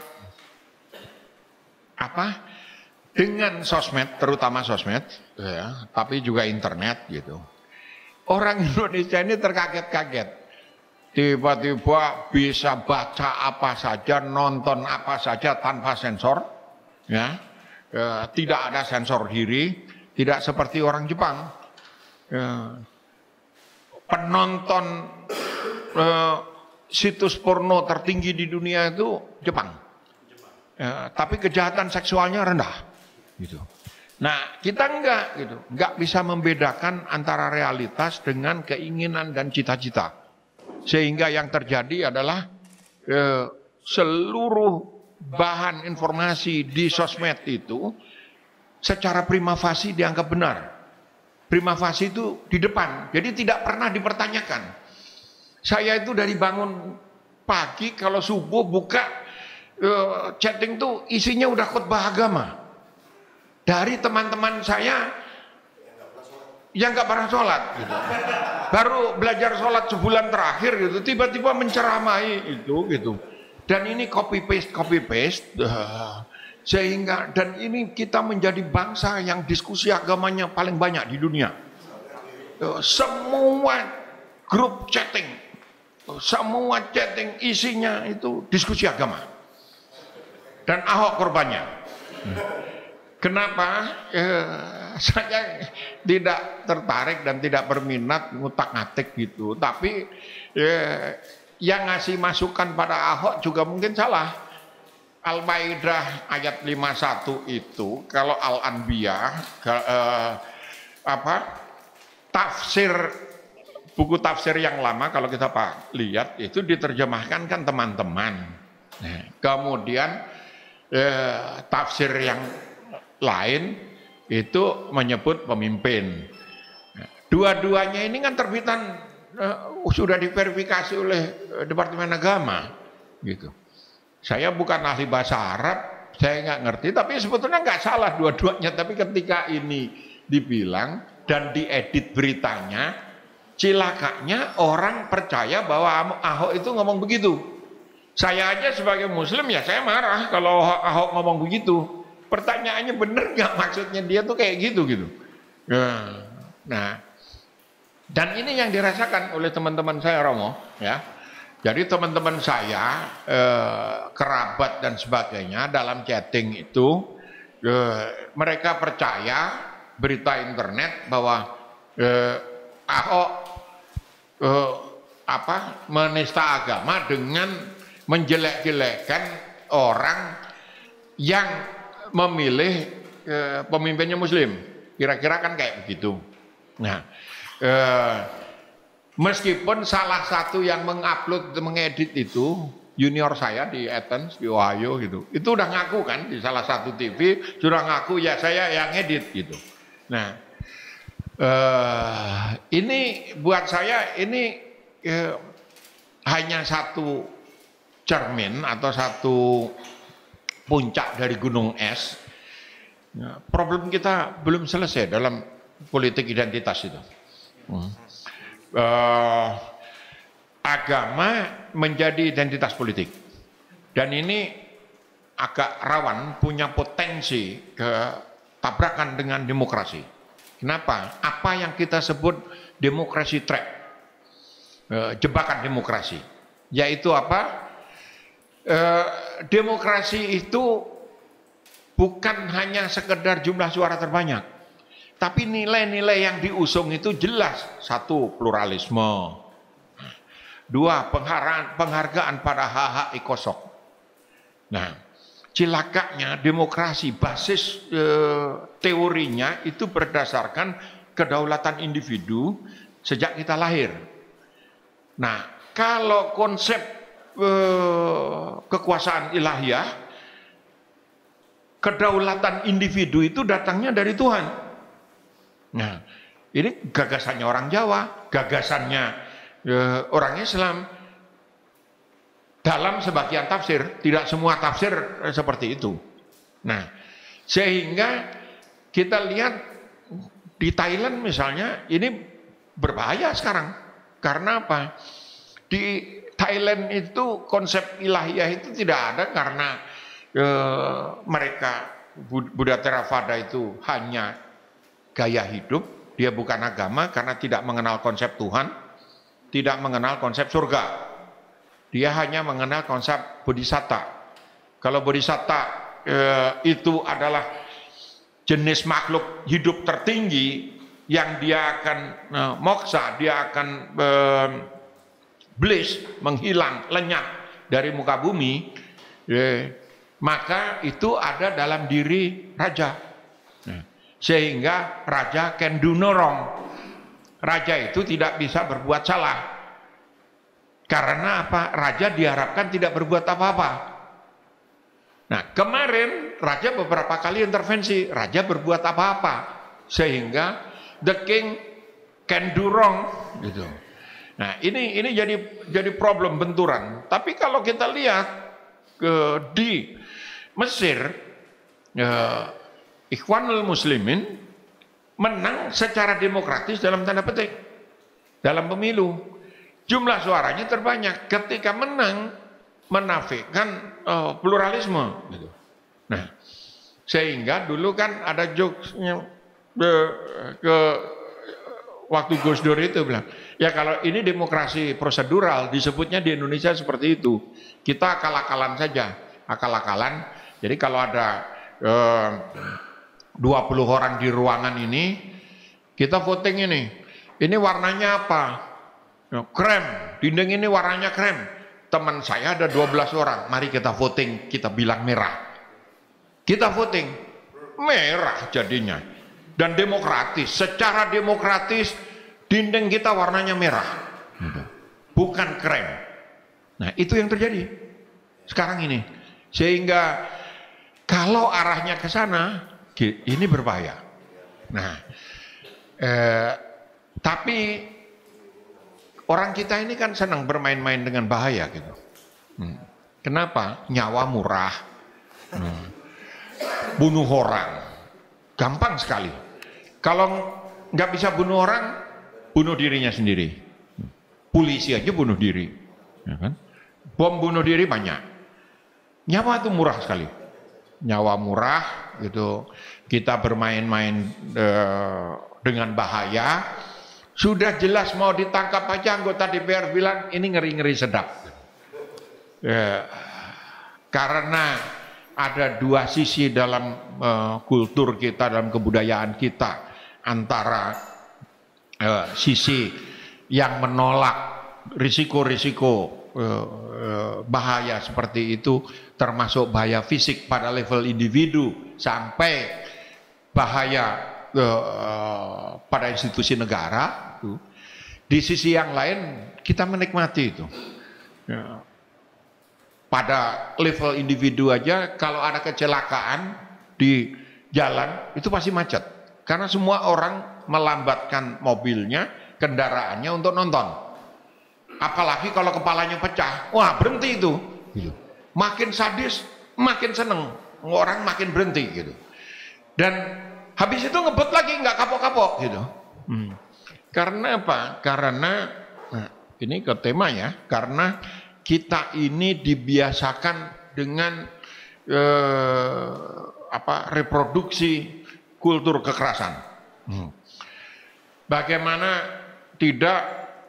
apa? Dengan sosmed, terutama sosmed, ya, tapi juga internet gitu. Orang Indonesia ini terkaget-kaget. Tiba-tiba bisa baca apa saja, nonton apa saja tanpa sensor. Ya, e, tidak ada sensor diri, tidak seperti orang Jepang. E, penonton e, situs porno tertinggi di dunia itu Jepang. E, tapi kejahatan seksualnya rendah. Gitu. Nah, kita enggak gitu, enggak bisa membedakan antara realitas dengan keinginan dan cita-cita. Sehingga yang terjadi adalah eh, seluruh bahan informasi di sosmed itu secara prima facie dianggap benar. Prima facie itu di depan, jadi tidak pernah dipertanyakan. Saya itu dari bangun pagi kalau subuh buka eh, chatting tuh isinya udah khotbah agama. Dari teman-teman saya yang gak pernah sholat gitu. Baru belajar sholat sebulan terakhir gitu, tiba-tiba menceramai itu gitu. Dan ini copy paste, copy paste. Sehingga, dan ini kita menjadi bangsa yang diskusi agamanya paling banyak di dunia. Semua grup chatting, semua chatting isinya itu diskusi agama. Dan Ahok korbannya. Kenapa eh, saya tidak tertarik dan tidak berminat ngutak-ngatik gitu. Tapi eh, yang ngasih masukan pada Ahok juga mungkin salah. Al-Maidah ayat lima puluh satu itu kalau Al-Anbiya eh, apa tafsir buku tafsir yang lama kalau kita Pak lihat itu diterjemahkan kan teman-teman. Nah, kemudian eh, tafsir yang lain itu menyebut pemimpin. Nah, dua-duanya ini kan terbitan eh, sudah diverifikasi oleh eh, Departemen Agama, gitu. Saya bukan ahli bahasa Arab, saya nggak ngerti, tapi sebetulnya nggak salah dua-duanya. Tapi ketika ini dibilang dan diedit beritanya, cilakanya orang percaya bahwa Ahok itu ngomong begitu. Saya aja sebagai Muslim ya saya marah kalau Ahok ngomong begitu. Pertanyaannya bener nggak maksudnya dia tuh kayak gitu gitu. Nah, nah, dan ini yang dirasakan oleh teman-teman saya Romo, ya. Jadi teman-teman saya eh, kerabat dan sebagainya dalam chatting itu eh, mereka percaya berita internet bahwa eh, Ahok eh, apa menista agama dengan menjelek-jelekan orang yang memilih eh, pemimpinnya Muslim, kira-kira kan kayak begitu. Nah, eh, meskipun salah satu yang mengupload, mengedit itu junior saya di Athens, di Ohio gitu, itu udah ngaku kan di salah satu T V, sudah ngaku ya saya yang edit gitu. Nah, eh, ini buat saya ini eh, hanya satu cermin atau satu puncak dari gunung es. Nah, problem kita belum selesai dalam politik identitas itu. Hmm. Uh, agama menjadi identitas politik, dan ini agak rawan punya potensi ke tabrakan dengan demokrasi. Kenapa? Apa yang kita sebut demokrasi trap, uh, jebakan demokrasi, yaitu apa? Uh, demokrasi itu bukan hanya sekedar jumlah suara terbanyak, tapi nilai-nilai yang diusung itu jelas. Satu, pluralisme. Dua, penghargaan, penghargaan pada hak-hak ikosok. Nah, cilakanya demokrasi basis e, teorinya itu berdasarkan kedaulatan individu sejak kita lahir. Nah, kalau konsep e, kekuasaan ilahiyah, kedaulatan individu itu datangnya dari Tuhan. Nah, ini gagasannya orang Jawa, gagasannya eh, orang Islam. Dalam sebagian tafsir, tidak semua tafsir eh, seperti itu. Nah, sehingga kita lihat di Thailand misalnya, ini berbahaya sekarang. Karena apa? Di Thailand itu konsep ilahiyah itu tidak ada karena eh, mereka Buddha Theravada itu hanya gaya hidup, dia bukan agama karena tidak mengenal konsep Tuhan, tidak mengenal konsep surga. Dia hanya mengenal konsep bodhisatta. Kalau bodhisatta eh, itu adalah jenis makhluk hidup tertinggi yang dia akan eh, moksa, dia akan eh, bliss, menghilang, lenyap dari muka bumi, eh, maka itu ada dalam diri raja. Nah, sehingga raja can do no wrong. Raja itu tidak bisa berbuat salah. Karena apa? Raja diharapkan tidak berbuat apa-apa. Nah, kemarin raja beberapa kali intervensi, raja berbuat apa-apa, sehingga the king can do wrong gitu. Nah, ini ini jadi jadi problem benturan. Tapi kalau kita lihat ke di Mesir, eh, Ikhwanul Muslimin menang secara demokratis dalam tanda petik dalam pemilu. Jumlah suaranya terbanyak. Ketika menang menafikan oh, pluralisme. Gitu. Nah, sehingga dulu kan ada jokesnya ke, ke waktu Gus Dur itu bilang, ya kalau ini demokrasi prosedural disebutnya di Indonesia seperti itu. Kita akal-akalan saja, akal-akalan. Jadi kalau ada eh, dua puluh orang di ruangan ini, kita voting ini. Ini warnanya apa? Krem, dinding ini warnanya krem. Teman saya ada dua belas orang, mari kita voting, kita bilang merah. Kita voting, merah jadinya. Dan demokratis, secara demokratis dinding kita warnanya merah. Bukan krem. Nah, itu yang terjadi. sekarang ini. Sehingga kalau arahnya ke sana, ini berbahaya. Nah, eh, tapi orang kita ini kan senang bermain-main dengan bahaya gitu. Hmm. Kenapa? Nyawa murah. Hmm. Bunuh orang. Gampang sekali. Kalau nggak bisa bunuh orang, bunuh dirinya sendiri. Polisi aja bunuh diri. Ya kan? Bom bunuh diri banyak. Nyawa itu murah sekali. Nyawa murah gitu. Kita bermain-main eh, dengan bahaya. Sudah jelas mau ditangkap aja anggota D P R bilang ini ngeri-ngeri sedap. Eh, karena ada dua sisi dalam eh, kultur kita, dalam kebudayaan kita. Antara eh, sisi yang menolak risiko-risiko eh, eh, bahaya seperti itu, termasuk bahaya fisik pada level individu sampai bahaya eh, pada institusi negara. Itu. Di sisi yang lain kita menikmati itu. Ya. Pada level individu aja kalau ada kecelakaan di jalan itu pasti macet. Karena semua orang melambatkan mobilnya, kendaraannya untuk nonton. Apalagi kalau kepalanya pecah, wah berhenti itu. Gitu. Makin sadis, makin seneng. Orang makin berhenti gitu. Dan habis itu ngebut lagi, nggak kapok-kapok gitu. Hmm. Karena apa? Karena, nah, ini ke tema ya, karena kita ini dibiasakan dengan eh, apa reproduksi kultur kekerasan. Hmm. Bagaimana tidak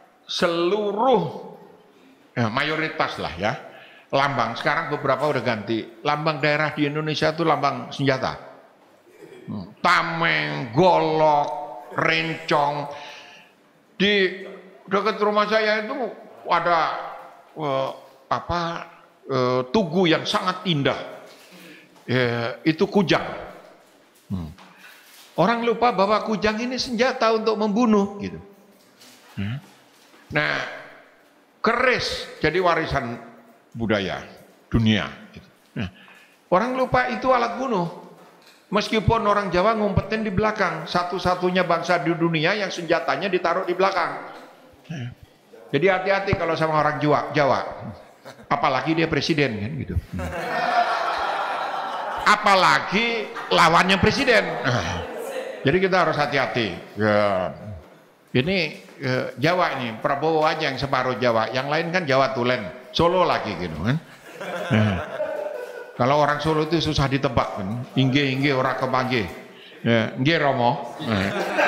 seluruh ya, mayoritas lah ya lambang, sekarang beberapa udah ganti lambang daerah di Indonesia itu lambang senjata. Hmm. Tameng, golok, rencong. Di dekat rumah saya itu ada uh, apa uh, tugu yang sangat indah. Uh, itu kujang. Hmm. Orang lupa bahwa kujang ini senjata untuk membunuh gitu. Hmm. Nah, keris jadi warisan budaya dunia. Gitu. Nah, orang lupa itu alat bunuh. Meskipun orang Jawa ngumpetin di belakang, satu-satunya bangsa di dunia yang senjatanya ditaruh di belakang. Nah, jadi hati-hati kalau sama orang Jawa, Jawa. Apalagi dia presiden kan gitu. Hmm. Apalagi lawannya presiden. Nah, jadi kita harus hati-hati. Ya. Ini ya, Jawa ini, Prabowo aja yang separuh Jawa, yang lain kan Jawa Tulen, Solo lagi gitu kan. Nah, kalau orang Solo itu susah ditebak kan, ingge-ingge orang kebangge, ya, ingge Romo. Nah.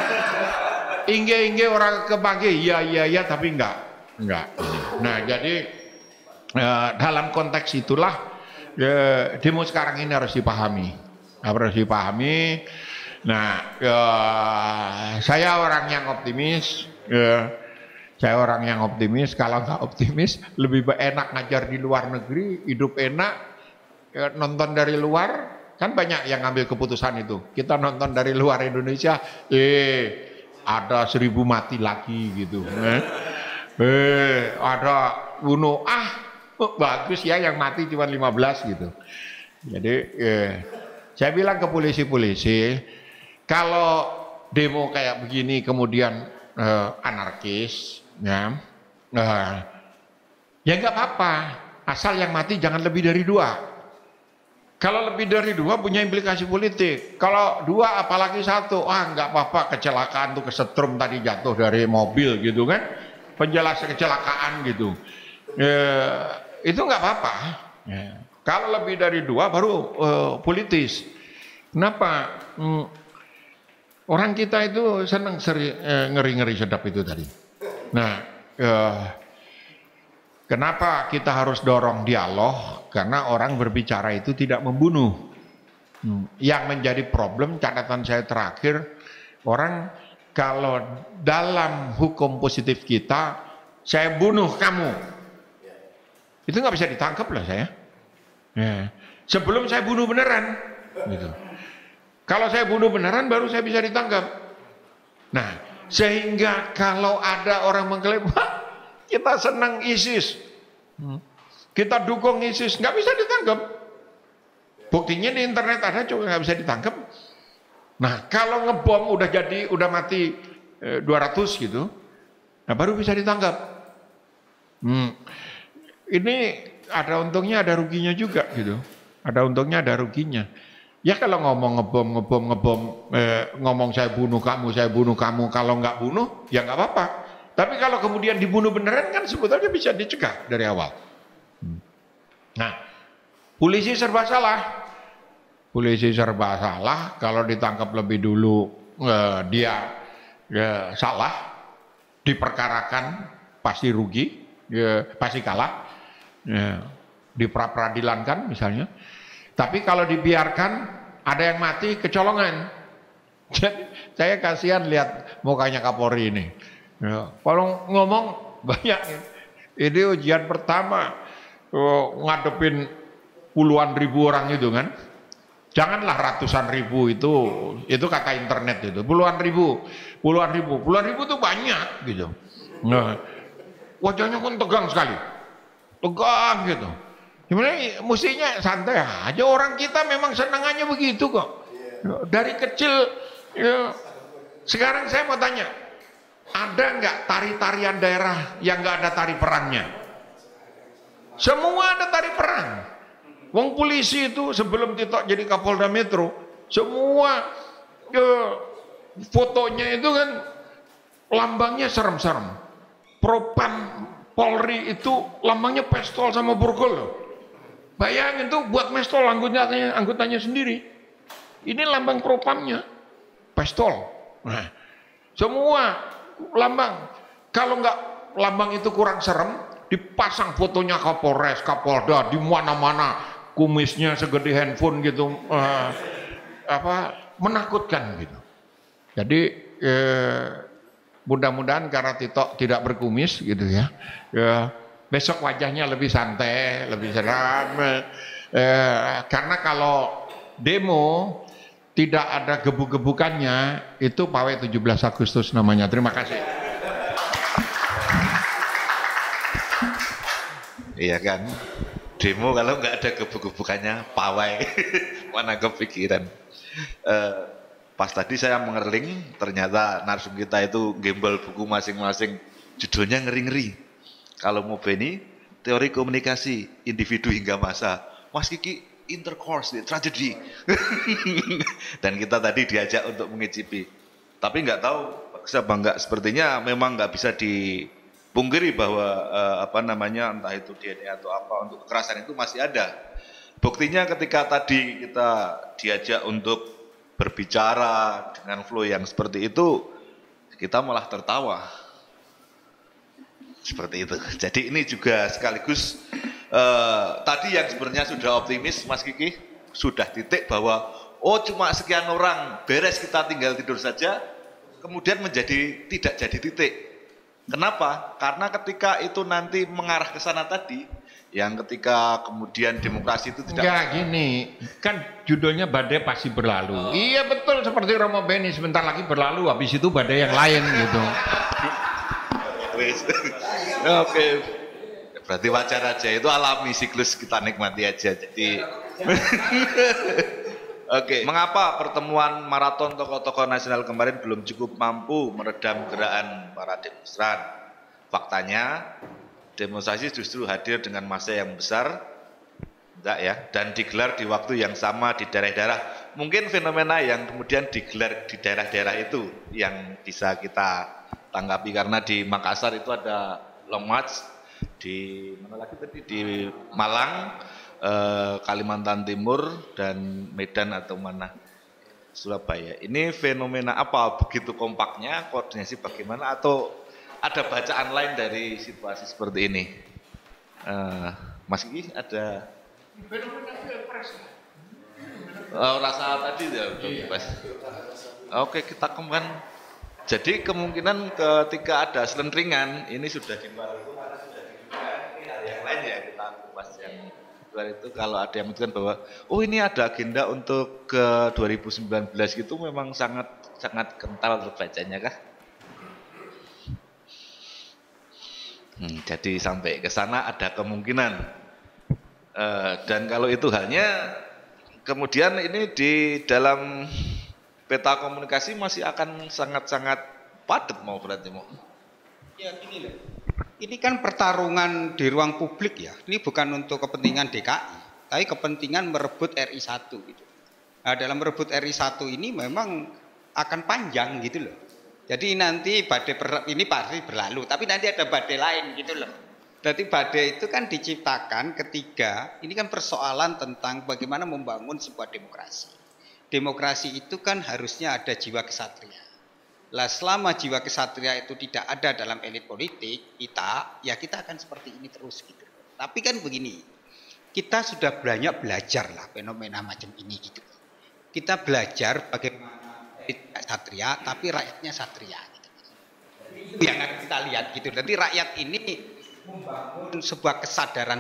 Ingge-ingge orang kebangge, iya iya iya tapi enggak, enggak. Nah jadi eh, dalam konteks itulah eh, demo sekarang ini harus dipahami, harus dipahami. Nah, ya, saya orang yang optimis, ya, saya orang yang optimis. Kalau nggak optimis, lebih enak ngajar di luar negeri, hidup enak, ya, nonton dari luar, kan banyak yang ngambil keputusan itu. Kita nonton dari luar Indonesia, eh ada seribu mati lagi gitu, eh, eh ada bunuh, ah oh, bagus ya yang mati cuma lima belas gitu. Jadi, eh, saya bilang ke polisi-polisi. Kalau demo kayak begini kemudian eh, anarkis, ya, eh, ya nggak apa-apa, asal yang mati jangan lebih dari dua. Kalau lebih dari dua punya implikasi politik. Kalau dua apalagi satu, ah nggak apa-apa kecelakaan tuh kesetrum tadi jatuh dari mobil gitu kan, penjelasan kecelakaan gitu, eh, itu nggak apa-apa. Ya. Kalau lebih dari dua baru eh, politis. Kenapa? Hmm, Orang kita itu senang ngeri-ngeri sedap itu tadi. Nah, eh, kenapa kita harus dorong dialog? Karena orang berbicara itu tidak membunuh. Hmm. Yang menjadi problem, catatan saya terakhir, orang kalau dalam hukum positif kita, saya bunuh kamu, itu nggak bisa ditangkap lah saya. Ya. Sebelum saya bunuh beneran, gitu. Kalau saya bunuh beneran baru saya bisa ditangkap. Nah, sehingga kalau ada orang mengklaim, wah, kita senang ISIS. Hmm. kita dukung ISIS, nggak bisa ditangkap. Buktinya di internet ada juga nggak bisa ditangkap. Nah kalau ngebom udah jadi, udah mati eh, dua ratus gitu, nah baru bisa ditangkap. Hmm. Ini ada untungnya, ada ruginya juga gitu. Ada untungnya, ada ruginya. Ya kalau ngomong ngebom, ngebom, ngebom, eh, ngomong saya bunuh kamu, saya bunuh kamu, kalau nggak bunuh, ya nggak apa-apa. Tapi kalau kemudian dibunuh beneran kan sebetulnya bisa dicegah dari awal. Hmm. Nah, polisi serba salah. Polisi serba salah, kalau ditangkap lebih dulu eh, dia eh, salah, diperkarakan, pasti rugi, eh, pasti kalah, eh, diperadilankan misalnya. Tapi kalau dibiarkan ada yang mati kecolongan. Jadi saya kasihan lihat mukanya Kapolri ini. Ya, kalau ngomong banyak. Ini ujian pertama oh, ngadepin puluhan ribu orang itu kan. Janganlah ratusan ribu itu, itu kata internet itu. Puluhan ribu, puluhan ribu, puluhan ribu itu banyak gitu. Nah, wajahnya pun tegang sekali, tegang gitu. Gimana? Mestinya santai aja, orang kita memang senangannya begitu kok. Dari kecil, ya. Sekarang saya mau tanya, ada nggak tari-tarian daerah yang nggak ada tari perangnya? Semua ada tari perang. Wong polisi itu sebelum Tito jadi Kapolda Metro, semua ya, fotonya itu kan lambangnya serem-serem. Propam Polri itu lambangnya pistol sama borgol loh. Bayangin tuh buat pistol anggotanya, anggotanya sendiri. Ini lambang propamnya, pistol. Nah, semua lambang. Kalau nggak lambang itu kurang serem, dipasang fotonya Kapolres, Kapolda di mana-mana, kumisnya segede handphone gitu, uh, apa menakutkan gitu. Jadi eh, mudah-mudahan karena Tito tidak berkumis gitu ya. Ya besok wajahnya lebih santai, lebih seram. Eh, karena kalau demo tidak ada gebuk-gebukannya, itu pawai tujuh belas Agustus namanya. Terima kasih. Iya kan, demo kalau nggak ada gebuk-gebukannya pawai, mana kepikiran. Eh, pas tadi saya mengerling, ternyata narsum kita itu gembel buku masing-masing, judulnya ngeri-ngeri. Kalau mau Beni, teori komunikasi individu hingga massa. Mas Kiki, intercourse, tragedi. Dan kita tadi diajak untuk mengicipi. Tapi nggak tahu, siapa nggak, sepertinya memang nggak bisa dipungkiri bahwa eh, apa namanya, entah itu D N A atau apa, untuk kekerasan itu masih ada. Buktinya ketika tadi kita diajak untuk berbicara dengan flow yang seperti itu, kita malah tertawa. Seperti itu. Jadi ini juga sekaligus uh, tadi yang sebenarnya sudah optimis Mas Kiki, sudah titik bahwa oh cuma sekian orang, beres kita tinggal tidur saja, kemudian menjadi tidak jadi titik. Kenapa? Karena ketika itu nanti mengarah ke sana tadi, yang ketika kemudian demokrasi itu tidak. Enggak gini, kan judulnya badai pasti berlalu. Oh. Iya betul, seperti Romo Beni, sebentar lagi berlalu, habis itu badai yang lain gitu. Oke, berarti wajar aja, itu alami, siklus kita nikmati aja. Jadi, oke, mengapa pertemuan maraton tokoh-tokoh nasional kemarin belum cukup mampu meredam gerakan para demonstran? Faktanya, demonstrasi justru hadir dengan massa yang besar, enggak ya, dan digelar di waktu yang sama di daerah-daerah. Mungkin fenomena yang kemudian digelar di daerah-daerah itu yang bisa kita tanggapi, karena di Makassar itu ada long march, di mana lagi tadi, di Malang, eh, Kalimantan Timur, dan Medan atau mana, Surabaya. Ini fenomena apa? Begitu kompaknya, koordinasi bagaimana, atau ada bacaan lain dari situasi seperti ini? Eh, Mas Kiki ada? Oh, rasa tadi ya, Mas. Oke, kita kembali. Jadi kemungkinan ketika ada selentringan, ini sudah di luar itu, karena sudah diduga ini ada yang lain ya, kita kupas yang luar itu. Kalau ada yang menunjukkan bahwa oh ini ada agenda untuk ke dua ribu sembilan belas gitu, memang sangat sangat kental terbacanya kah? Hmm, jadi sampai ke sana ada kemungkinan Uh, dan kalau itu halnya, kemudian ini di dalam peta komunikasi masih akan sangat-sangat padat mau berarti mau. Ya gini loh, ini kan pertarungan di ruang publik ya, ini bukan untuk kepentingan D K I, tapi kepentingan merebut R I satu gitu. Nah, dalam merebut R I satu ini memang akan panjang gitu loh. Jadi nanti badai ini pasti berlalu, tapi nanti ada badai lain gitu loh. Jadi badai itu kan diciptakan ketika, ini kan persoalan tentang bagaimana membangun sebuah demokrasi. Demokrasi itu kan harusnya ada jiwa kesatria. Lah selama jiwa kesatria itu tidak ada dalam elit politik kita, ya kita akan seperti ini terus gitu. Tapi kan begini, kita sudah banyak belajar lah fenomena macam ini gitu. Kita belajar bagaimana elit satria, tapi rakyatnya satria. Gitu. Itu yang akan kita lihat gitu. Jadi rakyat ini membangun sebuah kesadaran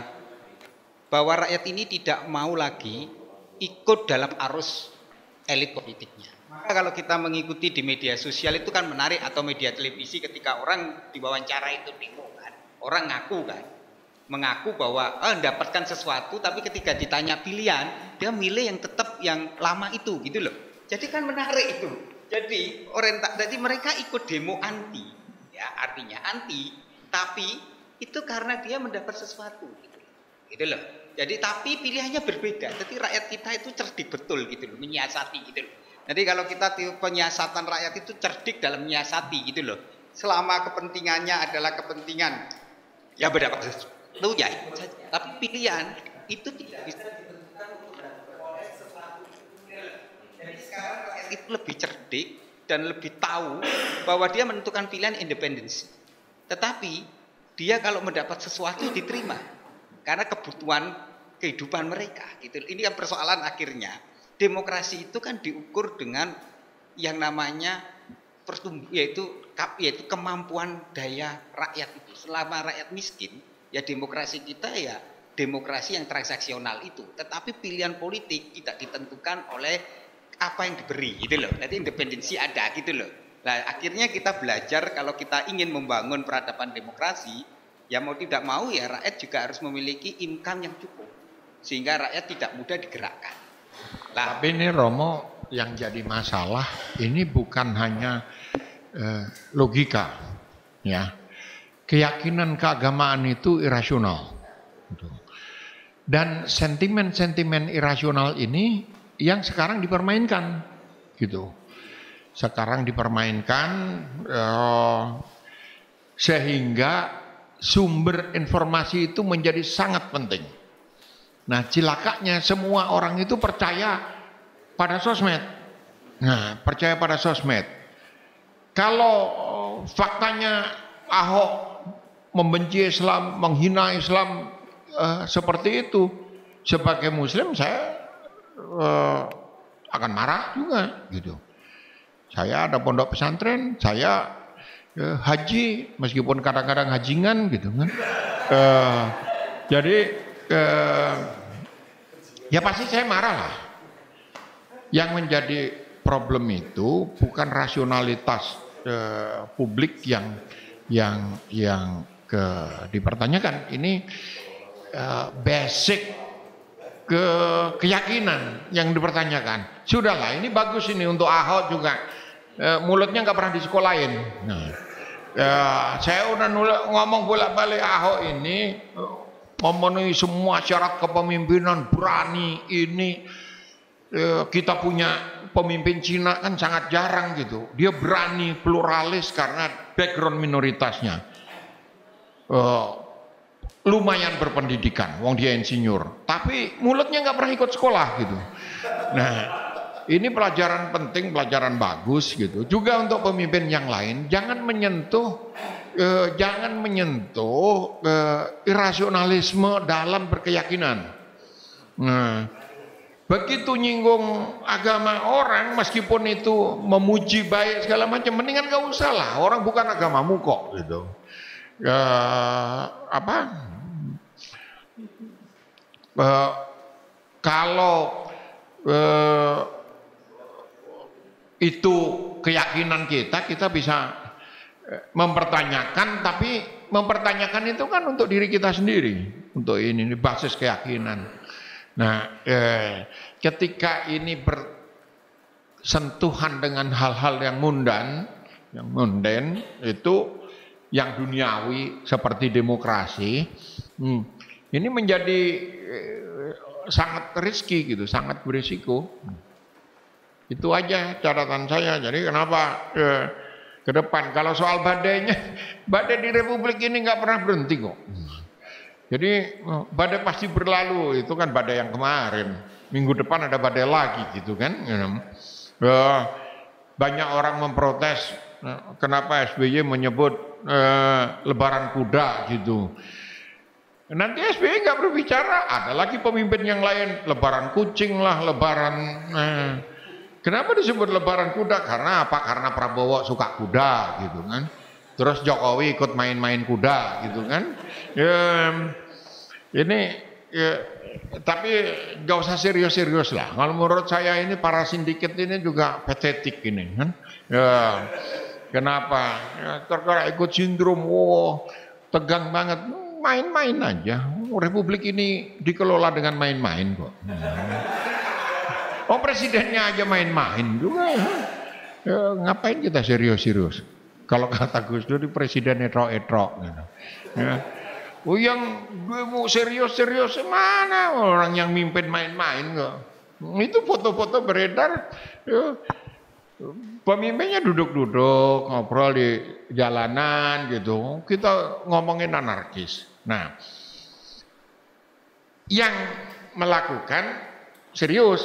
bahwa rakyat ini tidak mau lagi ikut dalam arus elit politiknya. Maka kalau kita mengikuti di media sosial itu kan menarik, atau media televisi ketika orang diwawancara itu bingung kan, orang ngaku kan, mengaku bahwa ah, mendapatkan sesuatu, tapi ketika ditanya pilihan dia milih yang tetap yang lama itu gitu loh. Jadi kan menarik itu. Jadi orientasi, jadi mereka ikut demo anti, ya artinya anti, tapi itu karena dia mendapat sesuatu gitu, gitu loh. Jadi tapi pilihannya berbeda. Jadi rakyat kita itu cerdik betul gitu loh, menyiasati gitu loh. Jadi kalau kita penyiasatan rakyat itu cerdik dalam menyiasati gitu loh. Selama kepentingannya adalah kepentingan ya berdapat sesuatu ya itu saja. Tapi pilihan itu tidak bisa ditentukan oleh sesuatu. Jadi sekarang rakyat itu lebih cerdik dan lebih tahu bahwa dia menentukan pilihan independensi. Tetapi dia kalau mendapat sesuatu diterima karena kebutuhan kehidupan mereka gitu. Ini kan persoalan akhirnya. Demokrasi itu kan diukur dengan yang namanya pertumbuhan, yaitu yaitu kemampuan daya rakyat itu. Selama rakyat miskin, ya demokrasi kita ya demokrasi yang transaksional itu. Tetapi pilihan politik tidak ditentukan oleh apa yang diberi gitu loh. Nanti independensi ada gitu loh. Nah, akhirnya kita belajar kalau kita ingin membangun peradaban demokrasi, ya mau tidak mau ya rakyat juga harus memiliki income yang cukup. Sehingga rakyat tidak mudah digerakkan. Nah, tapi ini Romo yang jadi masalah ini bukan hanya eh, logika, ya. Keyakinan keagamaan itu irasional. Dan sentimen-sentimen irasional ini yang sekarang dipermainkan, gitu. Sekarang dipermainkan eh, sehingga sumber informasi itu menjadi sangat penting. Nah, cilakanya semua orang itu percaya pada sosmed. Nah, percaya pada sosmed. Kalau faktanya Ahok membenci Islam, menghina Islam eh, seperti itu, sebagai Muslim saya eh, akan marah juga, gitu. Saya ada pondok pesantren, saya eh, haji, meskipun kadang-kadang hajingan, gitu kan. Eh, jadi eh, ya pasti saya marah lah. Yang menjadi problem itu bukan rasionalitas eh, publik yang yang yang ke dipertanyakan. Ini eh, basic ke keyakinan yang dipertanyakan. Sudahlah, ini bagus ini untuk Ahok juga. E, mulutnya nggak pernah disekolahin. Nah, e, saya udah nulak, ngomong bolak-balik Ahok ini memenuhi semua syarat kepemimpinan, berani ini. E, kita punya pemimpin Cina kan sangat jarang gitu. Dia berani, pluralis karena background minoritasnya. E, lumayan berpendidikan, wong dia insinyur. Tapi mulutnya nggak pernah ikut sekolah gitu. Nah, ini pelajaran penting, pelajaran bagus gitu. Juga untuk pemimpin yang lain, jangan menyentuh, eh, jangan menyentuh eh, irasionalisme dalam berkeyakinan. Nah, begitu nyinggung agama orang, meskipun itu memuji baik segala macam, mendingan gak usah lah. Orang bukan agamamu kok, gitu. Eh, apa? Eh, kalau eh, itu keyakinan kita, kita bisa mempertanyakan, tapi mempertanyakan itu kan untuk diri kita sendiri, untuk ini, ini basis keyakinan. Nah, eh, ketika ini bersentuhan dengan hal-hal yang mundan, yang munden itu, yang duniawi seperti demokrasi, hmm, ini menjadi eh, sangat risky gitu, sangat berisiko. Itu aja catatan saya. Jadi kenapa eh, ke depan kalau soal badainya, badai di Republik ini nggak pernah berhenti kok. Jadi badai pasti berlalu, itu kan badai yang kemarin. Minggu depan ada badai lagi gitu kan. Banyak orang memprotes kenapa S B Y menyebut eh, lebaran kuda gitu. Nanti S B Y nggak berbicara, ada lagi pemimpin yang lain, lebaran kucing lah, lebaran. Eh. Kenapa disebut lebaran kuda? Karena apa? Karena Prabowo suka kuda gitu kan. Terus Jokowi ikut main-main kuda gitu kan. Ya, ini ya, tapi gak usah serius-serius lah. Kalau menurut saya ini para sindiket ini juga patetik ini kan. Ya, kenapa? Ya, terkena ikut sindrom, wow, tegang banget. Main-main aja. Republik ini dikelola dengan main-main kok. Oh, presidennya aja main-main juga. Ya, ngapain kita serius-serius? Kalau kata Gus Dur, presiden etrok-etrok. Gitu. Ya. Oh, yang mau serius-serius mana orang yang mimpin main-main kok? Itu foto-foto beredar. Ya. Pemimpinnya duduk-duduk ngobrol di jalanan gitu. Kita ngomongin anarkis. Nah, yang melakukan serius.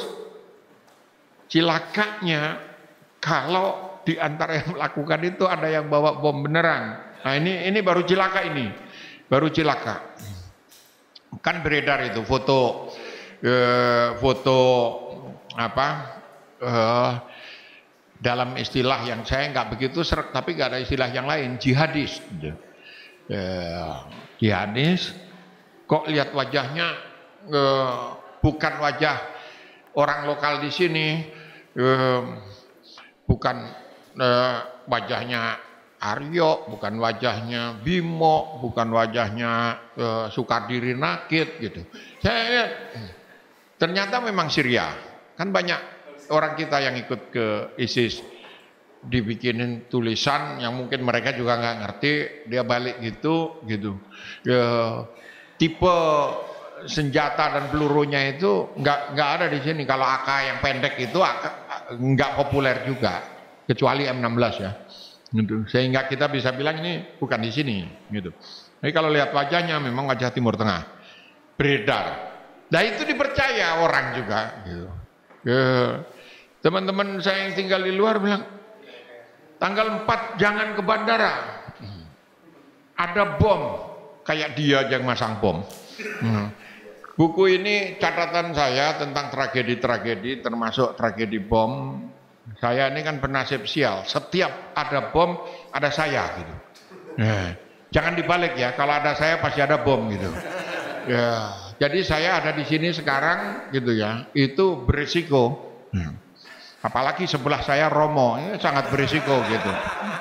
Cilakanya kalau di antara yang melakukan itu ada yang bawa bom beneran. Nah ini ini baru cilaka ini, baru cilaka. Kan beredar itu foto, eh, foto apa? Eh, dalam istilah yang saya nggak begitu seret, tapi nggak ada istilah yang lain, jihadis. Eh, jihadis. Kok lihat wajahnya eh, bukan wajah orang lokal di sini. Eh, bukan eh, wajahnya Aryo, bukan wajahnya Bimo, bukan wajahnya eh, Sukadiri Nakit gitu. Saya lihat ternyata memang Syria. Kan banyak orang kita yang ikut ke ISIS dibikinin tulisan yang mungkin mereka juga nggak ngerti, dia balik gitu gitu. Ya, tipe senjata dan pelurunya itu nggak nggak ada di sini. Kalau A K yang pendek itu nggak populer juga, kecuali M enam belas ya. Gitu. Sehingga kita bisa bilang ini bukan di sini. Gitu. Tapi kalau lihat wajahnya memang wajah Timur Tengah, beredar. Nah itu dipercaya orang juga. Gitu. Ya. Teman-teman saya yang tinggal di luar bilang, tanggal empat jangan ke bandara, ada bom, kayak dia yang masang bom. Hmm. Buku ini catatan saya tentang tragedi-tragedi termasuk tragedi bom. Saya ini kan bernasib sial, setiap ada bom ada saya gitu. Nah, jangan dibalik ya, kalau ada saya pasti ada bom gitu. Ya, jadi saya ada di sini sekarang gitu ya, itu berisiko. Hmm. Apalagi sebelah saya Romo, ini sangat berisiko gitu.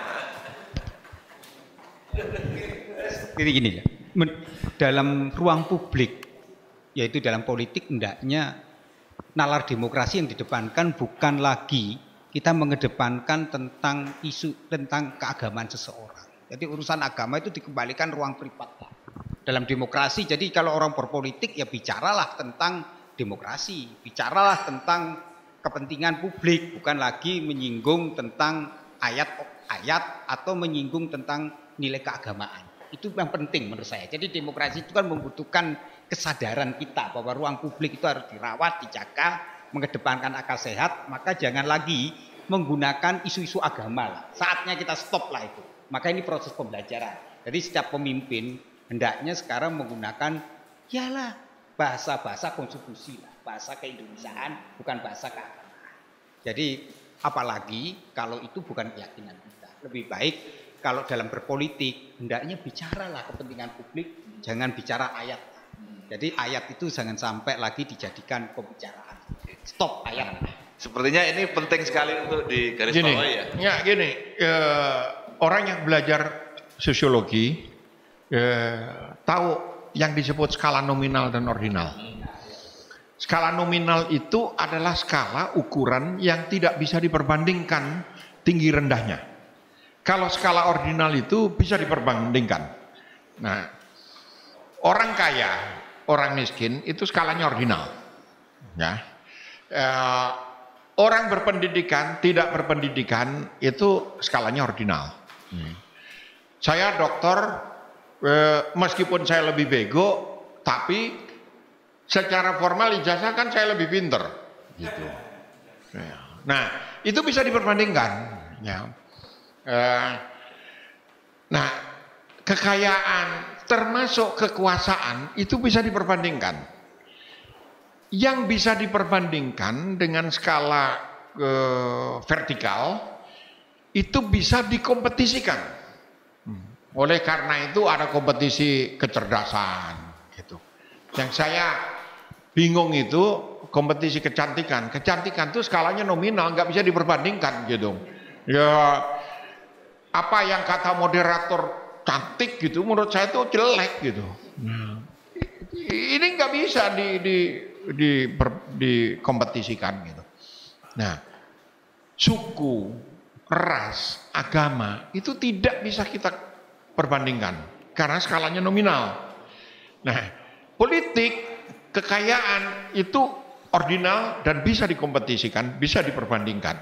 Jadi gini ya, dalam ruang publik, yaitu dalam politik, hendaknya nalar demokrasi yang didepankan bukan lagi kita mengedepankan tentang isu tentang keagamaan seseorang. Jadi urusan agama itu dikembalikan ruang privat dalam demokrasi. Jadi kalau orang berpolitik ya bicaralah tentang demokrasi, bicaralah tentang kepentingan publik, bukan lagi menyinggung tentang ayat-ayat atau menyinggung tentang nilai keagamaan. Itu yang penting menurut saya. Jadi demokrasi itu kan membutuhkan kesadaran kita bahwa ruang publik itu harus dirawat, dijaga, mengedepankan akal sehat. Maka jangan lagi menggunakan isu-isu agama lah. Saatnya kita stop lah itu. Maka ini proses pembelajaran. Jadi setiap pemimpin hendaknya sekarang menggunakan yalah bahasa-bahasa konstitusi lah, bahasa keindonesiaan, bukan bahasa keagamaan. Jadi apalagi kalau itu bukan keyakinan kita. Lebih baik kalau dalam berpolitik hendaknya bicaralah kepentingan publik, jangan bicara ayat. Jadi ayat itu jangan sampai lagi dijadikan pembicaraan. Stop ayat. Sepertinya ini penting sekali untuk digarisbawahi ya. Ya gini, ya, orang yang belajar sosiologi eh, tahu yang disebut skala nominal dan ordinal. Skala nominal itu adalah skala ukuran yang tidak bisa diperbandingkan tinggi rendahnya. Kalau skala ordinal itu bisa diperbandingkan. Nah, orang kaya, orang miskin itu skalanya ordinal. Ya. Eh, orang berpendidikan, tidak berpendidikan itu skalanya ordinal. Hmm. Saya dokter, eh, meskipun saya lebih bego, tapi secara formal ijazah kan saya lebih pinter, gitu. Nah, itu bisa diperbandingkan. Ya. Eh, nah, kekayaan termasuk kekuasaan itu bisa diperbandingkan. Yang bisa diperbandingkan dengan skala eh, vertikal itu bisa dikompetisikan. Oleh karena itu ada kompetisi kecerdasan, gitu. Yang saya bingung itu kompetisi kecantikan. Kecantikan itu skalanya nominal, nggak bisa diperbandingkan gitu. Ya apa yang kata moderator cantik gitu, menurut saya itu jelek gitu. Nah, ini nggak bisa di, di, di, ber, dikompetisikan gitu. Nah, suku, ras, agama itu tidak bisa kita perbandingkan karena skalanya nominal. Nah, politik kekayaan itu ordinal dan bisa dikompetisikan, bisa diperbandingkan.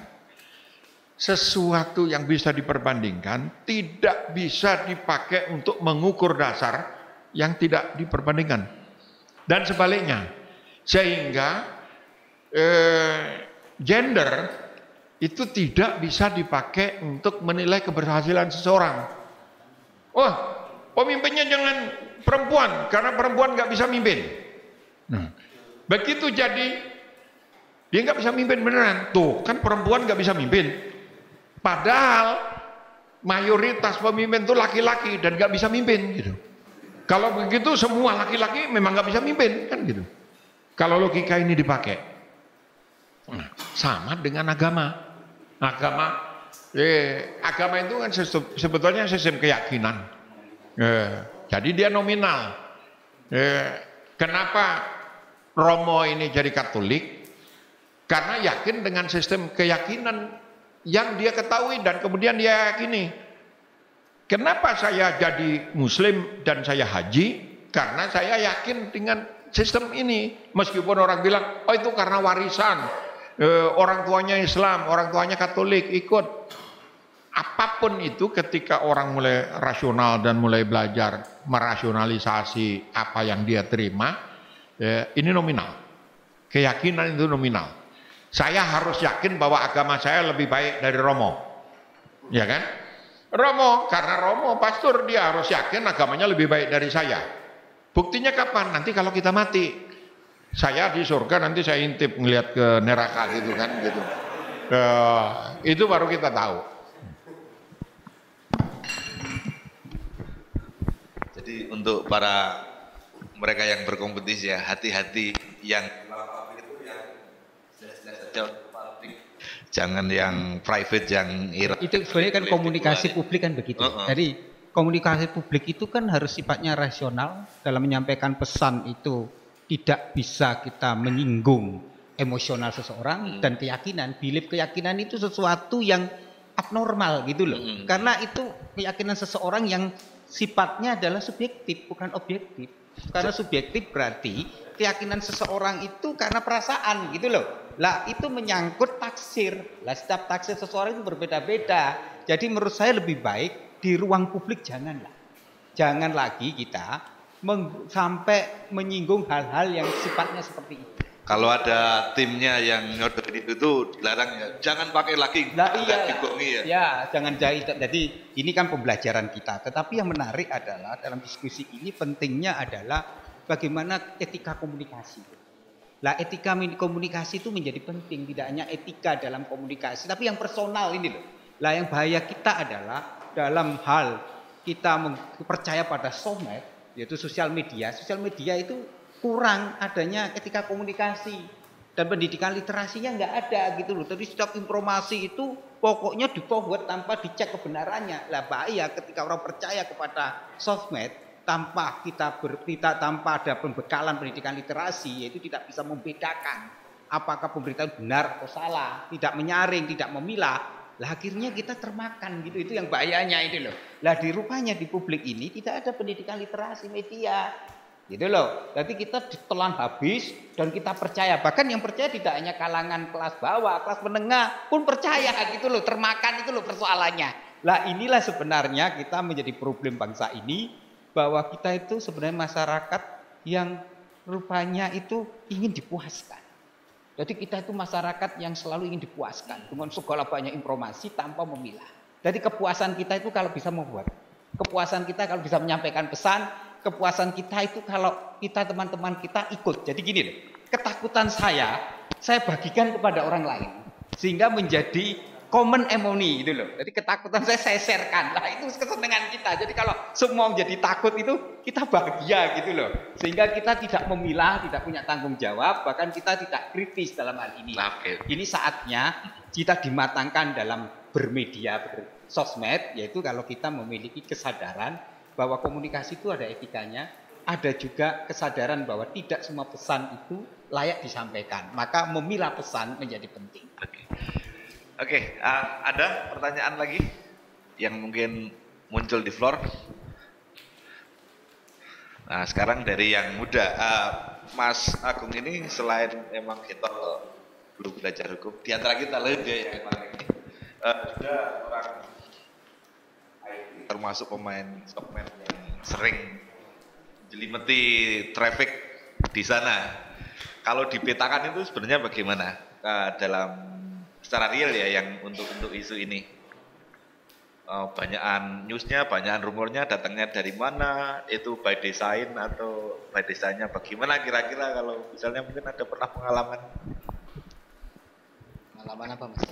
Sesuatu yang bisa diperbandingkan tidak bisa dipakai untuk mengukur dasar yang tidak diperbandingkan. Dan sebaliknya, sehingga eh, gender itu tidak bisa dipakai untuk menilai keberhasilan seseorang. Wah, pemimpinnya jangan perempuan karena perempuan nggak bisa mimpin. Nah, begitu jadi dia nggak bisa mimpin beneran. Tuh kan perempuan nggak bisa mimpin. Padahal mayoritas pemimpin itu laki-laki dan nggak bisa mimpin gitu. Kalau begitu semua laki-laki memang nggak bisa mimpin kan gitu. Kalau logika ini dipakai, nah, sama dengan agama. Agama, eh, agama itu kan sebetulnya sistem keyakinan. Eh, jadi dia nominal. Eh, kenapa Romo ini jadi Katolik? Karena yakin dengan sistem keyakinan yang dia ketahui dan kemudian dia yakini. Kenapa saya jadi Muslim dan saya haji? Karena saya yakin dengan sistem ini. Meskipun orang bilang, oh itu karena warisan, e, orang tuanya Islam, orang tuanya Katolik, ikut. Apapun itu ketika orang mulai rasional dan mulai belajar merasionalisasi apa yang dia terima, e, ini nominal. Keyakinan itu nominal. Saya harus yakin bahwa agama saya lebih baik dari Romo. Ya kan? Romo, karena Romo pastor, dia harus yakin agamanya lebih baik dari saya. Buktinya kapan? Nanti kalau kita mati. Saya di surga nanti saya intip ngelihat ke neraka gitu kan gitu. Uh, itu baru kita tahu. Jadi untuk para mereka yang berkompetisi ya, hati-hati yang jangan yang private, yang ira. Itu sebenarnya kan komunikasi publik kan begitu. Uh-uh. Jadi komunikasi publik itu kan harus sifatnya rasional dalam menyampaikan pesan itu tidak bisa kita menyinggung emosional seseorang hmm. dan keyakinan, belief keyakinan itu sesuatu yang abnormal gitu loh. Hmm. Karena itu keyakinan seseorang yang sifatnya adalah subjektif bukan objektif. Karena subjektif berarti keyakinan seseorang itu karena perasaan gitu loh. Lah itu menyangkut taksir. Lah setiap taksir seseorang itu berbeda-beda. Jadi menurut saya lebih baik di ruang publik janganlah. Jangan lagi kita meng- sampai menyinggung hal-hal yang sifatnya seperti itu. Kalau ada timnya yang nyodorin itu tuh larang ya, jangan pakai lagi. Nah, iya, ya. ya, jangan jahit. Jadi ini kan pembelajaran kita. Tetapi yang menarik adalah dalam diskusi ini pentingnya adalah bagaimana etika komunikasi. Lah etika komunikasi itu menjadi penting, tidak hanya etika dalam komunikasi, tapi yang personal ini loh. Lah yang bahaya kita adalah dalam hal kita percaya pada sosmed, yaitu sosial media. Sosial media itu kurang adanya etika komunikasi. Dan pendidikan literasinya nggak ada gitu loh. Jadi setiap informasi itu pokoknya di forward tanpa dicek kebenarannya. Lah bahaya ketika orang percaya kepada sosmed tanpa kita ber, kita tanpa ada pembekalan pendidikan literasi, yaitu tidak bisa membedakan apakah pemberitaan benar atau salah, tidak menyaring, tidak memilah. Lah akhirnya kita termakan gitu. Itu yang bahayanya itu loh. Lah di rupanya di publik ini tidak ada pendidikan literasi media. Gitu loh. Jadi kita ditelan habis dan kita percaya. Bahkan yang percaya tidak hanya kalangan kelas bawah, kelas menengah pun percaya gitu loh. Termakan itu loh persoalannya. Lah inilah sebenarnya kita menjadi problem bangsa ini, bahwa kita itu sebenarnya masyarakat yang rupanya itu ingin dipuaskan. Jadi kita itu masyarakat yang selalu ingin dipuaskan dengan segala banyak informasi tanpa memilah. Jadi kepuasan kita itu kalau bisa membuat, kepuasan kita kalau bisa menyampaikan pesan, kepuasan kita itu kalau kita teman-teman kita ikut. Jadi gini loh, ketakutan saya, saya bagikan kepada orang lain. Sehingga menjadi common emoni gitu loh. Jadi ketakutan saya saya sharekan. Nah itu kesenangan kita. Jadi kalau semua menjadi takut itu kita bahagia gitu loh. Sehingga kita tidak memilah, tidak punya tanggung jawab, bahkan kita tidak kritis dalam hal ini. Oke. Ini saatnya kita dimatangkan dalam bermedia, bersosmed, yaitu kalau kita memiliki kesadaran bahwa komunikasi itu ada etikanya, ada juga kesadaran bahwa tidak semua pesan itu layak disampaikan. Maka memilah pesan menjadi penting. Oke. Oke, uh, ada pertanyaan lagi yang mungkin muncul di floor? Nah, sekarang dari yang muda, uh, Mas Agung ini selain emang kita belum belajar hukum, di antara kita loh dia yang emang ini uh, juga orang I T, termasuk pemain sosmed yang sering jelimeti traffic di sana. Kalau dipetakan itu sebenarnya bagaimana uh, dalam secara real ya yang untuk untuk isu ini, uh, banyakan newsnya, banyakan rumornya datangnya dari mana, itu by design atau by designnya bagaimana kira-kira, kalau misalnya mungkin ada pernah pengalaman pengalaman apa mas?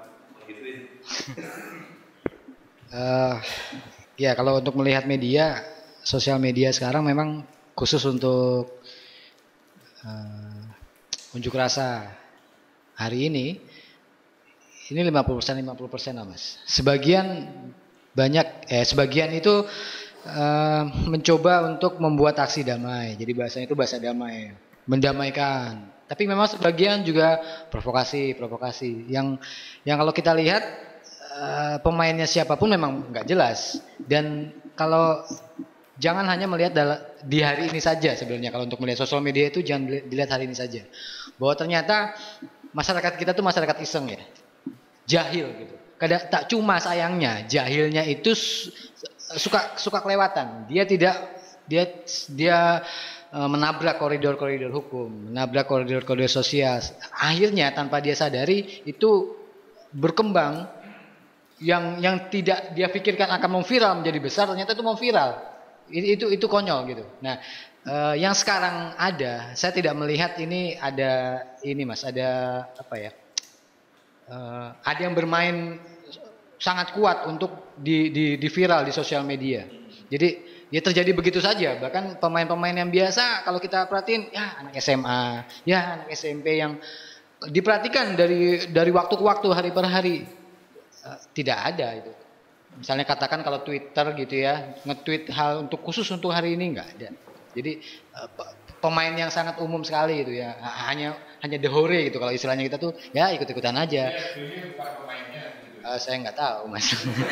uh, ya kalau untuk melihat media, sosial media sekarang memang khusus untuk uh, unjuk rasa hari ini. Ini lima puluh persen lima puluh persen lah mas. Sebagian banyak, eh sebagian itu eh, mencoba untuk membuat aksi damai. Jadi bahasanya itu bahasa damai, mendamaikan. Tapi memang sebagian juga provokasi, provokasi. Yang yang kalau kita lihat eh, pemainnya siapapun memang nggak jelas. Dan kalau jangan hanya melihat di hari ini saja sebenarnya. Kalau untuk melihat sosial media itu jangan dilihat hari ini saja. Bahwa ternyata masyarakat kita tuh masyarakat iseng ya. Jahil gitu. Kadang tak cuma sayangnya jahilnya itu suka suka kelewatan. Dia tidak dia dia menabrak koridor-koridor hukum, menabrak koridor-koridor sosial. Akhirnya tanpa dia sadari itu berkembang yang yang tidak dia pikirkan akan memviral menjadi besar, ternyata itu memviral. Itu itu, itu konyol gitu. Nah, eh, yang sekarang ada, saya tidak melihat ini ada ini Mas, ada apa ya? Uh, ada yang bermain sangat kuat untuk di, di, di viral di sosial media. Jadi ya terjadi begitu saja. Bahkan pemain-pemain yang biasa kalau kita perhatiin, ya anak S M A, ya anak S M P yang diperhatikan dari dari waktu ke waktu, hari per hari, uh, tidak ada itu. Misalnya katakan kalau Twitter gitu ya, nge-tweet hal untuk khusus untuk hari ini nggak ada. Jadi uh, pemain yang sangat umum sekali itu ya, hanya hanya dehore gitu kalau istilahnya kita tuh ya ikut-ikutan aja. Ini bukan pemainnya gitu. Uh, saya nggak tahu mas.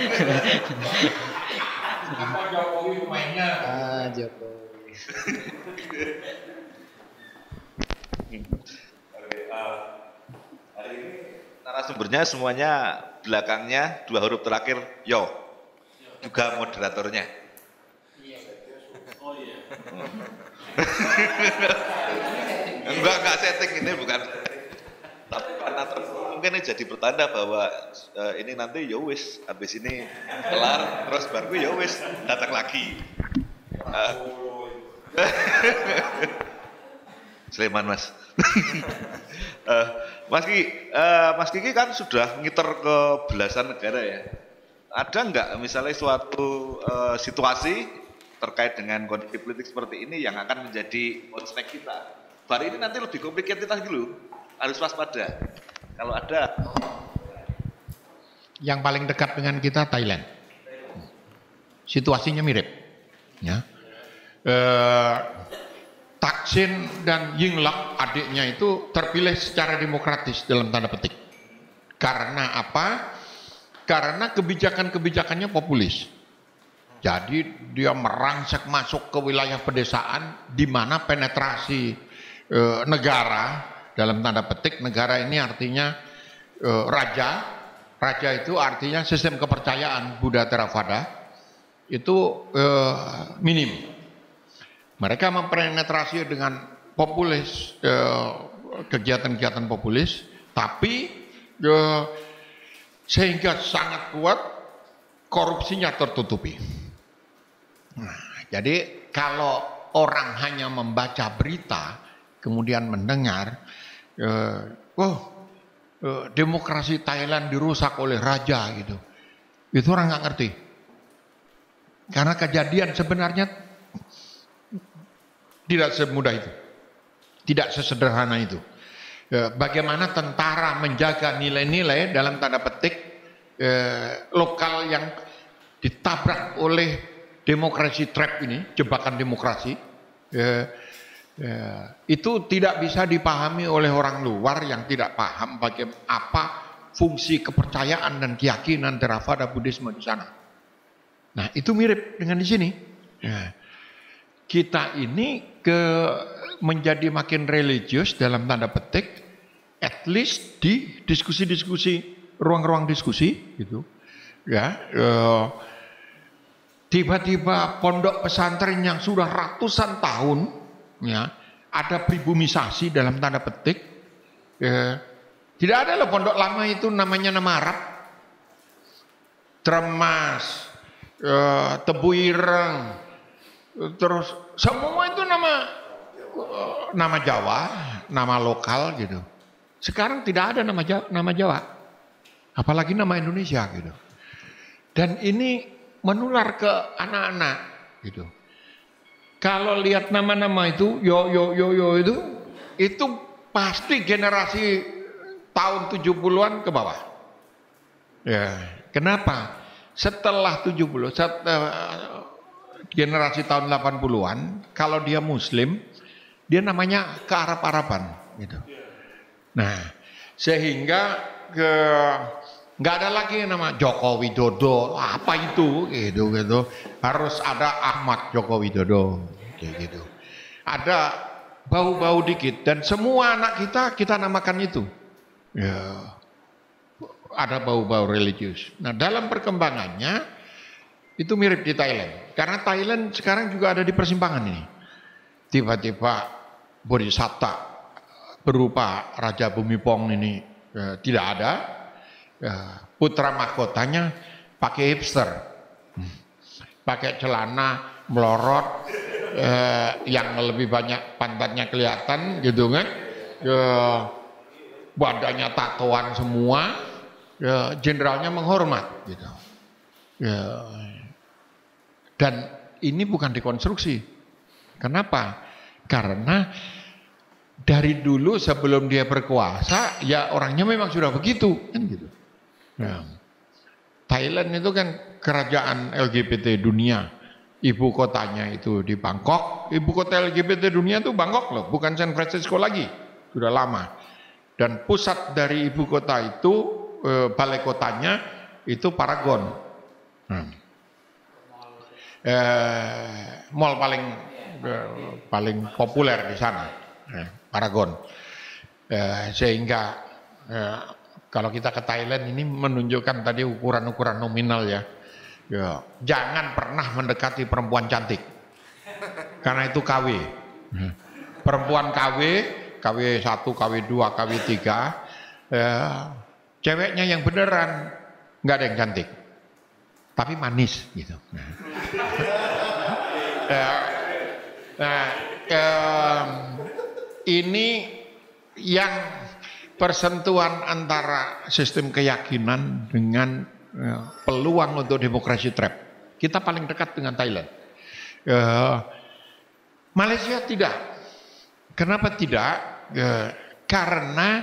Apa Jokowi pemainnya? Ah Jokowi. Oke, uh, hari ini narasumbernya semuanya belakangnya dua huruf terakhir yo, juga moderatornya. Oh iya. Enggak, enggak setting, ini bukan. Tapi karena mungkin ini jadi pertanda bahwa uh, ini nanti ya wis, habis ini kelar terus baru ya wis datang lagi. Uh, Sleman Mas. uh, Mas Kiki, uh, Mas Kiki kan sudah ngiter ke belasan negara ya. Ada enggak misalnya suatu uh, situasi terkait dengan kondisi politik seperti ini yang akan menjadi bottleneck kita? Hari ini nanti lebih complicated lagi dulu. harus waspada. Kalau ada yang paling dekat dengan kita Thailand. Situasinya mirip. Ya. Eh, Thaksin dan Yingluck adiknya itu terpilih secara demokratis dalam tanda petik. Karena apa? Karena kebijakan-kebijakannya populis. Jadi dia merangsek masuk ke wilayah pedesaan di mana penetrasi e, negara, dalam tanda petik negara ini artinya e, raja, raja itu artinya sistem kepercayaan Buddha Theravada itu e, minim. Mereka mempenetrasi dengan populis, e, kegiatan-kegiatan populis, tapi e, sehingga sangat kuat korupsinya tertutupi. Nah, jadi kalau orang hanya membaca berita, kemudian mendengar, eh, oh eh, demokrasi Thailand dirusak oleh raja gitu, itu orang nggak ngerti. Karena kejadian sebenarnya tidak semudah itu, tidak sesederhana itu. Eh, bagaimana tentara menjaga nilai-nilai dalam tanda petik eh, lokal yang ditabrak oleh demokrasi trap ini, jebakan demokrasi, ya, ya, itu tidak bisa dipahami oleh orang luar yang tidak paham bagaimana apa fungsi kepercayaan dan keyakinan Theravada Buddhisme di sana. Nah, itu mirip dengan di sini. Ya. Kita ini ke menjadi makin religius dalam tanda petik, at least di diskusi-diskusi, ruang-ruang diskusi, gitu. Ya. Uh, Tiba-tiba pondok pesantren yang sudah ratusan tahun, ya, ada pribumisasi dalam tanda petik. Ya, tidak ada loh pondok lama itu namanya nama Arab. Tremas, ya, Tebu Ireng, terus semua itu nama nama Jawa, nama lokal gitu. Sekarang tidak ada nama Jawa, nama Jawa, apalagi nama Indonesia gitu. Dan ini menular ke anak-anak gitu. Kalau lihat nama-nama itu, yo yo yo yo itu, itu pasti generasi tahun tujuh puluhan ke bawah. Ya, kenapa? Setelah tujuh puluh, setelah generasi tahun delapan puluhan, kalau dia Muslim, dia namanya ke Arab-Araban gitu. Nah, sehingga ke nggak ada lagi nama Joko Widodo, apa itu gitu gitu. Harus ada Ahmad Joko Widodo kayak gitu. Ada bau-bau dikit dan semua anak kita kita namakan itu. Ya. Ada bau-bau religius. Nah, dalam perkembangannya itu mirip di Thailand. Karena Thailand sekarang juga ada di persimpangan ini. Tiba-tiba Bodhisatta berupa Raja Bumipong ini ya, tidak ada. Ya, putra mahkotanya pakai hipster, pakai celana melorot, eh, yang lebih banyak pantatnya kelihatan gitu kan, ya, badannya tatoan semua, ya, jenderalnya menghormat gitu. Ya. Dan ini bukan dikonstruksi. Kenapa? Karena dari dulu sebelum dia berkuasa, ya orangnya memang sudah begitu kan gitu. Nah, Thailand itu kan kerajaan L G B T dunia, ibu kotanya itu di Bangkok, ibu kota L G B T dunia itu Bangkok loh, bukan San Francisco lagi, sudah lama. Dan pusat dari ibu kota itu, e, balai kotanya itu Paragon, hmm. e, mall paling e, paling populer di sana, e, Paragon, e, sehingga e, kalau kita ke Thailand ini menunjukkan tadi ukuran-ukuran nominal ya. Ya, jangan pernah mendekati perempuan cantik. Karena itu K W. Perempuan K W, K W satu, K W dua, K W tiga, ya, ceweknya yang beneran nggak ada yang cantik. Tapi manis gitu. Nah, ya, nah eh, ini yang persentuhan antara sistem keyakinan dengan ya, peluang untuk demokrasi trap. Kita paling dekat dengan Thailand. Uh, Malaysia tidak. Kenapa tidak? Uh, Karena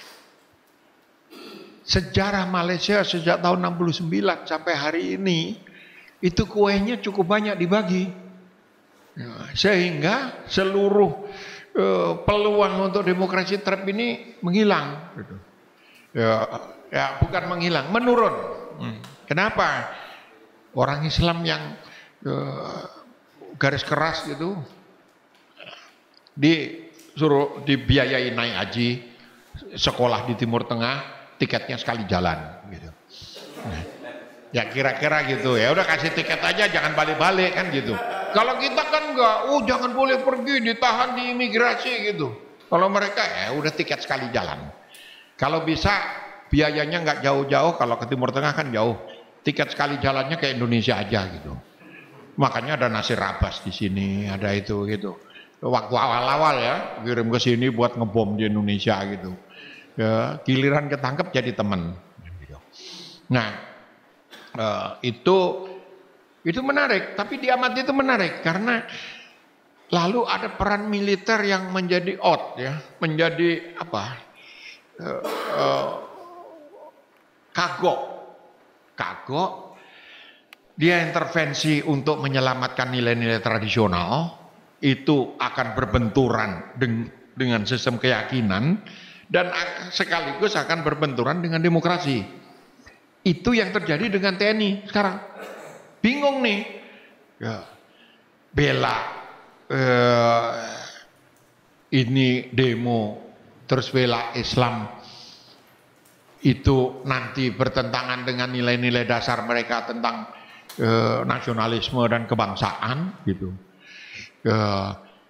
sejarah Malaysia sejak tahun enam puluh sembilan sampai hari ini itu kuenya cukup banyak dibagi. Ya, sehingga seluruh uh, peluang untuk demokrasi trap ini menghilang gitu. Ya, ya bukan menghilang, menurun. Hmm. Kenapa? Orang Islam yang uh, garis keras gitu disuruh dibiayai naik haji, sekolah di Timur Tengah, tiketnya sekali jalan gitu. Nah, ya kira-kira gitu ya, udah kasih tiket aja, jangan balik-balik kan gitu. Kalau kita kan enggak, oh jangan boleh pergi, ditahan di imigrasi gitu. Kalau mereka ya udah tiket sekali jalan. Kalau bisa biayanya nggak jauh-jauh, kalau ke Timur Tengah kan jauh, tiket sekali jalannya ke Indonesia aja gitu. Makanya ada Nasir Abbas di sini, ada itu gitu. Waktu awal-awal ya kirim ke sini buat ngebom di Indonesia gitu. Ya, giliran ketangkep jadi teman. Nah uh, itu itu menarik, tapi diamati itu menarik karena lalu ada peran militer yang menjadi out ya, menjadi apa? Uh, uh, kagok, kagok. Dia intervensi untuk menyelamatkan nilai-nilai tradisional. Itu akan berbenturan dengan sistem keyakinan dan sekaligus akan berbenturan dengan demokrasi. Itu yang terjadi dengan T N I sekarang. Bingung nih, ya, bela eh, ini demo terus bela Islam itu nanti bertentangan dengan nilai-nilai dasar mereka tentang eh, nasionalisme dan kebangsaan gitu. Uh,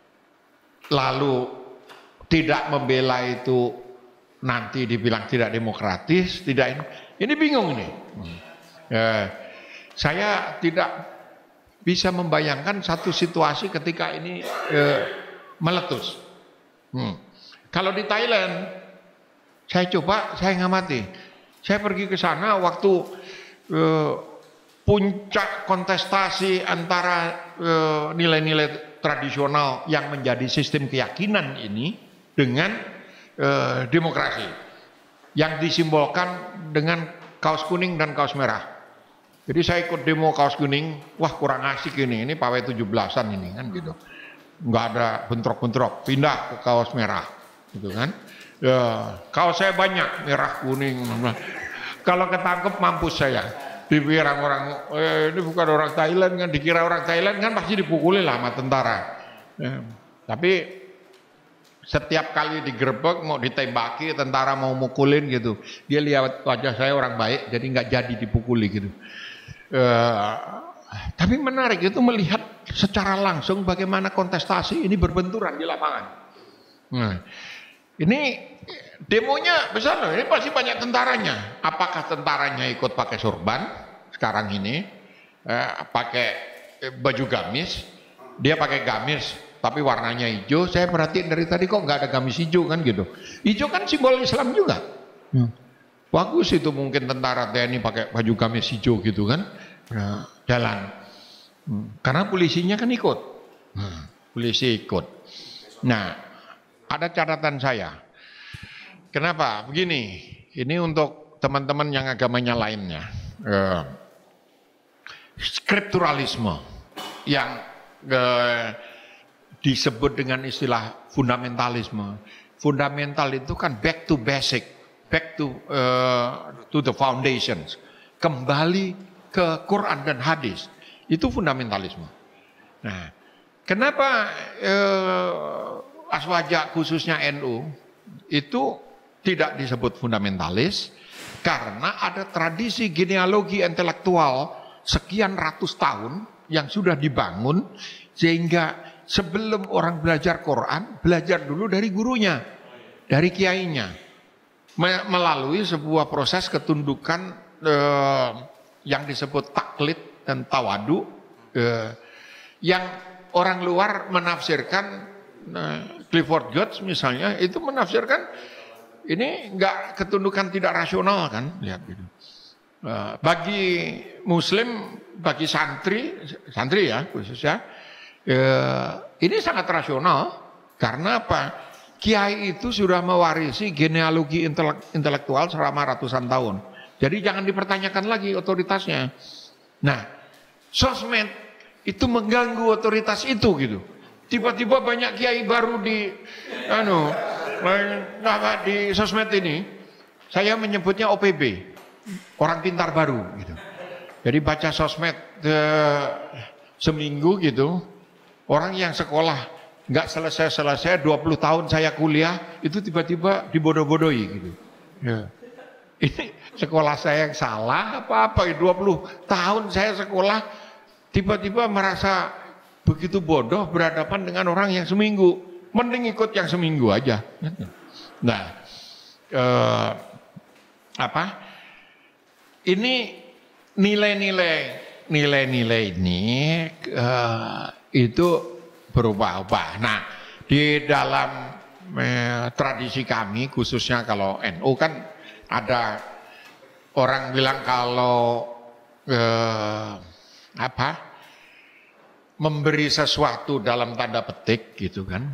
lalu tidak membela itu nanti dibilang tidak demokratis, tidak ini, ini bingung ini. Uh, saya tidak bisa membayangkan satu situasi ketika ini uh, meletus. Hmm. Kalau di Thailand, saya coba, saya ngamati, saya pergi ke sana waktu uh, puncak kontestasi antara nilai-nilai uh, tradisional yang menjadi sistem keyakinan ini dengan uh, demokrasi yang disimbolkan dengan kaos kuning dan kaos merah. Jadi saya ikut demo kaos kuning, wah kurang asik ini, ini pawai tujuh belasan ini kan gitu, nggak ada bentrok-bentrok, pindah ke kaos merah, gitu kan? Ya, kaos saya banyak merah kuning, kalau ketangkep mampus saya. Dipikir orang, eh, ini bukan orang Thailand kan, dikira orang Thailand kan pasti dipukuli lah sama tentara. Ya, tapi setiap kali digerebek mau ditembaki, tentara mau mukulin gitu, dia lihat wajah saya orang baik, jadi nggak jadi dipukuli gitu. Eh, tapi menarik itu melihat secara langsung bagaimana kontestasi ini berbenturan di lapangan. Nah, ini demonya besar loh, ini pasti banyak tentaranya. Apakah tentaranya ikut pakai sorban sekarang ini, eh, pakai baju gamis, dia pakai gamis tapi warnanya hijau. Saya perhatiin dari tadi kok nggak ada gamis hijau kan gitu. Hijau kan simbol Islam juga. Hmm. Bagus itu mungkin tentara T N I pakai baju gamis hijau gitu kan, nah, jalan. Hmm. Karena polisinya kan ikut, hmm. polisi ikut. Nah, ada catatan saya. Kenapa? Begini, ini untuk teman-teman yang agamanya lainnya. Eh, skripturalisme yang eh, disebut dengan istilah fundamentalisme. Fundamental itu kan back to basic, back to uh, to the foundations. Kembali ke Quran dan hadis. Itu fundamentalisme. Nah, kenapa eh, Aswaja khususnya N U itu tidak disebut fundamentalis? Karena ada tradisi genealogi intelektual sekian ratus tahun yang sudah dibangun sehingga sebelum orang belajar Quran, belajar dulu dari gurunya, dari kiainya, melalui sebuah proses ketundukan eh, yang disebut taklid dan tawadu, eh, yang orang luar menafsirkan, eh, Clifford Geertz misalnya itu menafsirkan ini enggak ketundukan tidak rasional kan, lihat gitu. Uh, bagi Muslim, bagi santri, santri ya khususnya, uh, ini sangat rasional karena apa? kiai itu sudah mewarisi genealogi intelek, intelektual selama ratusan tahun. Jadi jangan dipertanyakan lagi otoritasnya. Nah, sosmed itu mengganggu otoritas itu gitu. Tiba-tiba banyak kiai baru di anu di sosmed ini. Saya menyebutnya O P B, orang pintar baru gitu. Jadi baca sosmed eh, seminggu gitu. Orang yang sekolah nggak selesai-selesai dua puluh tahun saya kuliah itu tiba-tiba dibodoh-bodohi gitu. Ya. Ini sekolah saya yang salah apa-apa ya, dua puluh tahun saya sekolah tiba-tiba merasa begitu bodoh berhadapan dengan orang yang seminggu. Mending ikut yang seminggu aja. Nah, eh, apa? Ini nilai-nilai nilai-nilai ini eh, itu berubah-ubah. Nah, di dalam eh, tradisi kami, khususnya kalau N U kan ada orang bilang kalau eh, apa memberi sesuatu dalam tanda petik gitu kan,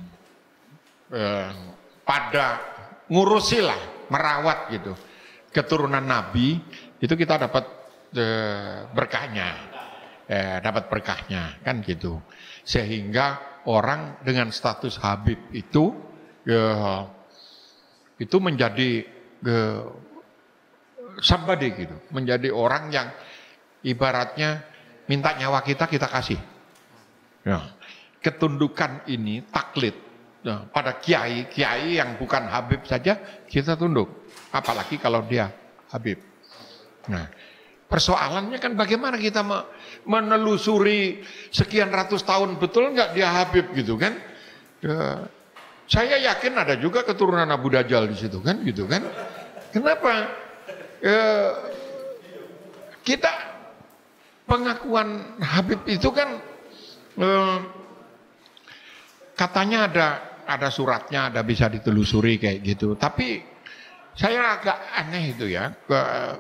eh, pada ngurusilah, merawat gitu keturunan Nabi itu kita dapat eh, berkahnya. Eh, dapat berkahnya kan gitu, sehingga orang dengan status Habib itu eh, itu menjadi eh, somebody gitu, menjadi orang yang ibaratnya minta nyawa kita kita kasih. Ya. Ketundukan ini taklid ya, pada kiai kiai yang bukan Habib saja kita tunduk, apalagi kalau dia Habib. Nah, persoalannya kan bagaimana kita menelusuri sekian ratus tahun betul nggak dia Habib gitu kan? Ya, saya yakin ada juga keturunan Abu Dajjal di situ kan, gitu kan? Kenapa? Ya, kita pengakuan Habib itu kan eh, katanya ada ada suratnya, ada bisa ditelusuri kayak gitu. Tapi saya agak aneh itu ya. Ke,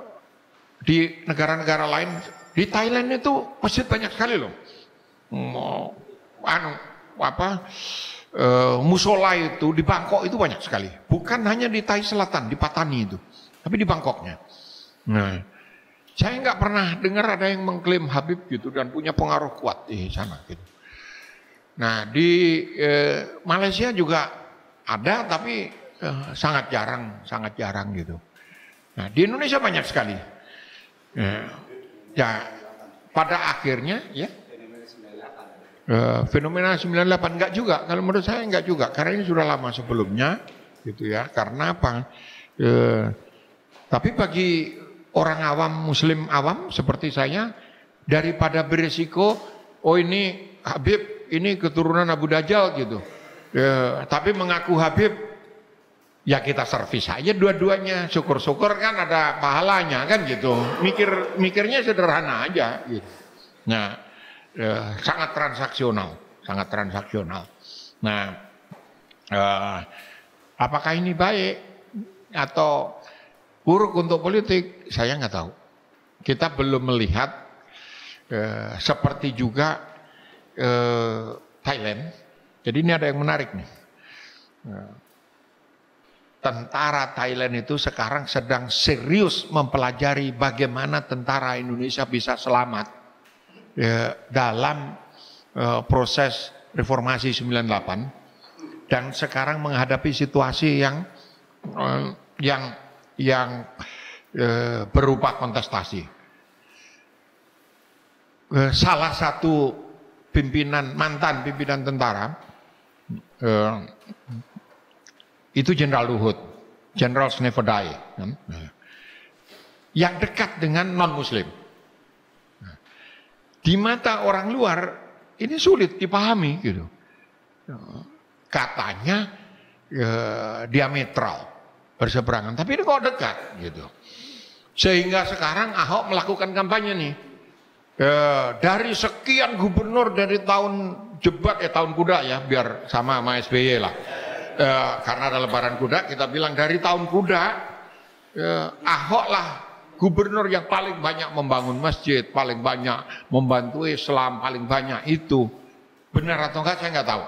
di negara-negara lain, di Thailand itu masjid banyak sekali loh. Mau anu apa e, musola itu di Bangkok itu banyak sekali. Bukan hanya di Thai Selatan, di Patani itu, tapi di Bangkoknya. Nah, saya nggak pernah dengar ada yang mengklaim Habib gitu dan punya pengaruh kuat di sana gitu. Nah, di e, Malaysia juga ada, tapi e, sangat jarang, sangat jarang gitu. Nah, di Indonesia banyak sekali. Ya, ya pada akhirnya ya uh, fenomena sembilan puluh delapan enggak juga, kalau menurut saya enggak juga, karena ini sudah lama sebelumnya gitu ya. Karena apa? Uh, tapi bagi orang awam, muslim awam seperti saya, daripada berisiko oh ini Habib, ini keturunan Abu Dajjal gitu, uh, tapi mengaku Habib, ya kita servis aja dua-duanya, syukur-syukur kan ada pahalanya kan gitu. Mikir mikirnya sederhana aja gitu. Nah, eh, sangat transaksional, sangat transaksional. Nah, eh, apakah ini baik atau buruk untuk politik? Saya nggak tahu. Kita belum melihat eh, seperti juga eh, Thailand. Jadi ini ada yang menarik nih. Nah, tentara Thailand itu sekarang sedang serius mempelajari bagaimana tentara Indonesia bisa selamat ya, dalam uh, proses reformasi sembilan puluh delapan dan sekarang menghadapi situasi yang uh, yang yang uh, berupa kontestasi. Uh, salah satu pimpinan mantan pimpinan tentara uh, itu Jenderal Luhut, Jenderal Snevodai, yang dekat dengan non-muslim. Di mata orang luar ini sulit dipahami gitu. Katanya eh, diametral, berseberangan, tapi ini kok dekat gitu. Sehingga sekarang Ahok melakukan kampanye nih. Eh, dari sekian gubernur dari tahun Jebat ya tahun kuda ya, biar sama sama S B Y lah. Eh, karena ada lebaran kuda, kita bilang dari tahun kuda eh, Ahok lah gubernur yang paling banyak membangun masjid, paling banyak membantu Islam, paling banyak itu. Benar atau enggak saya enggak tahu.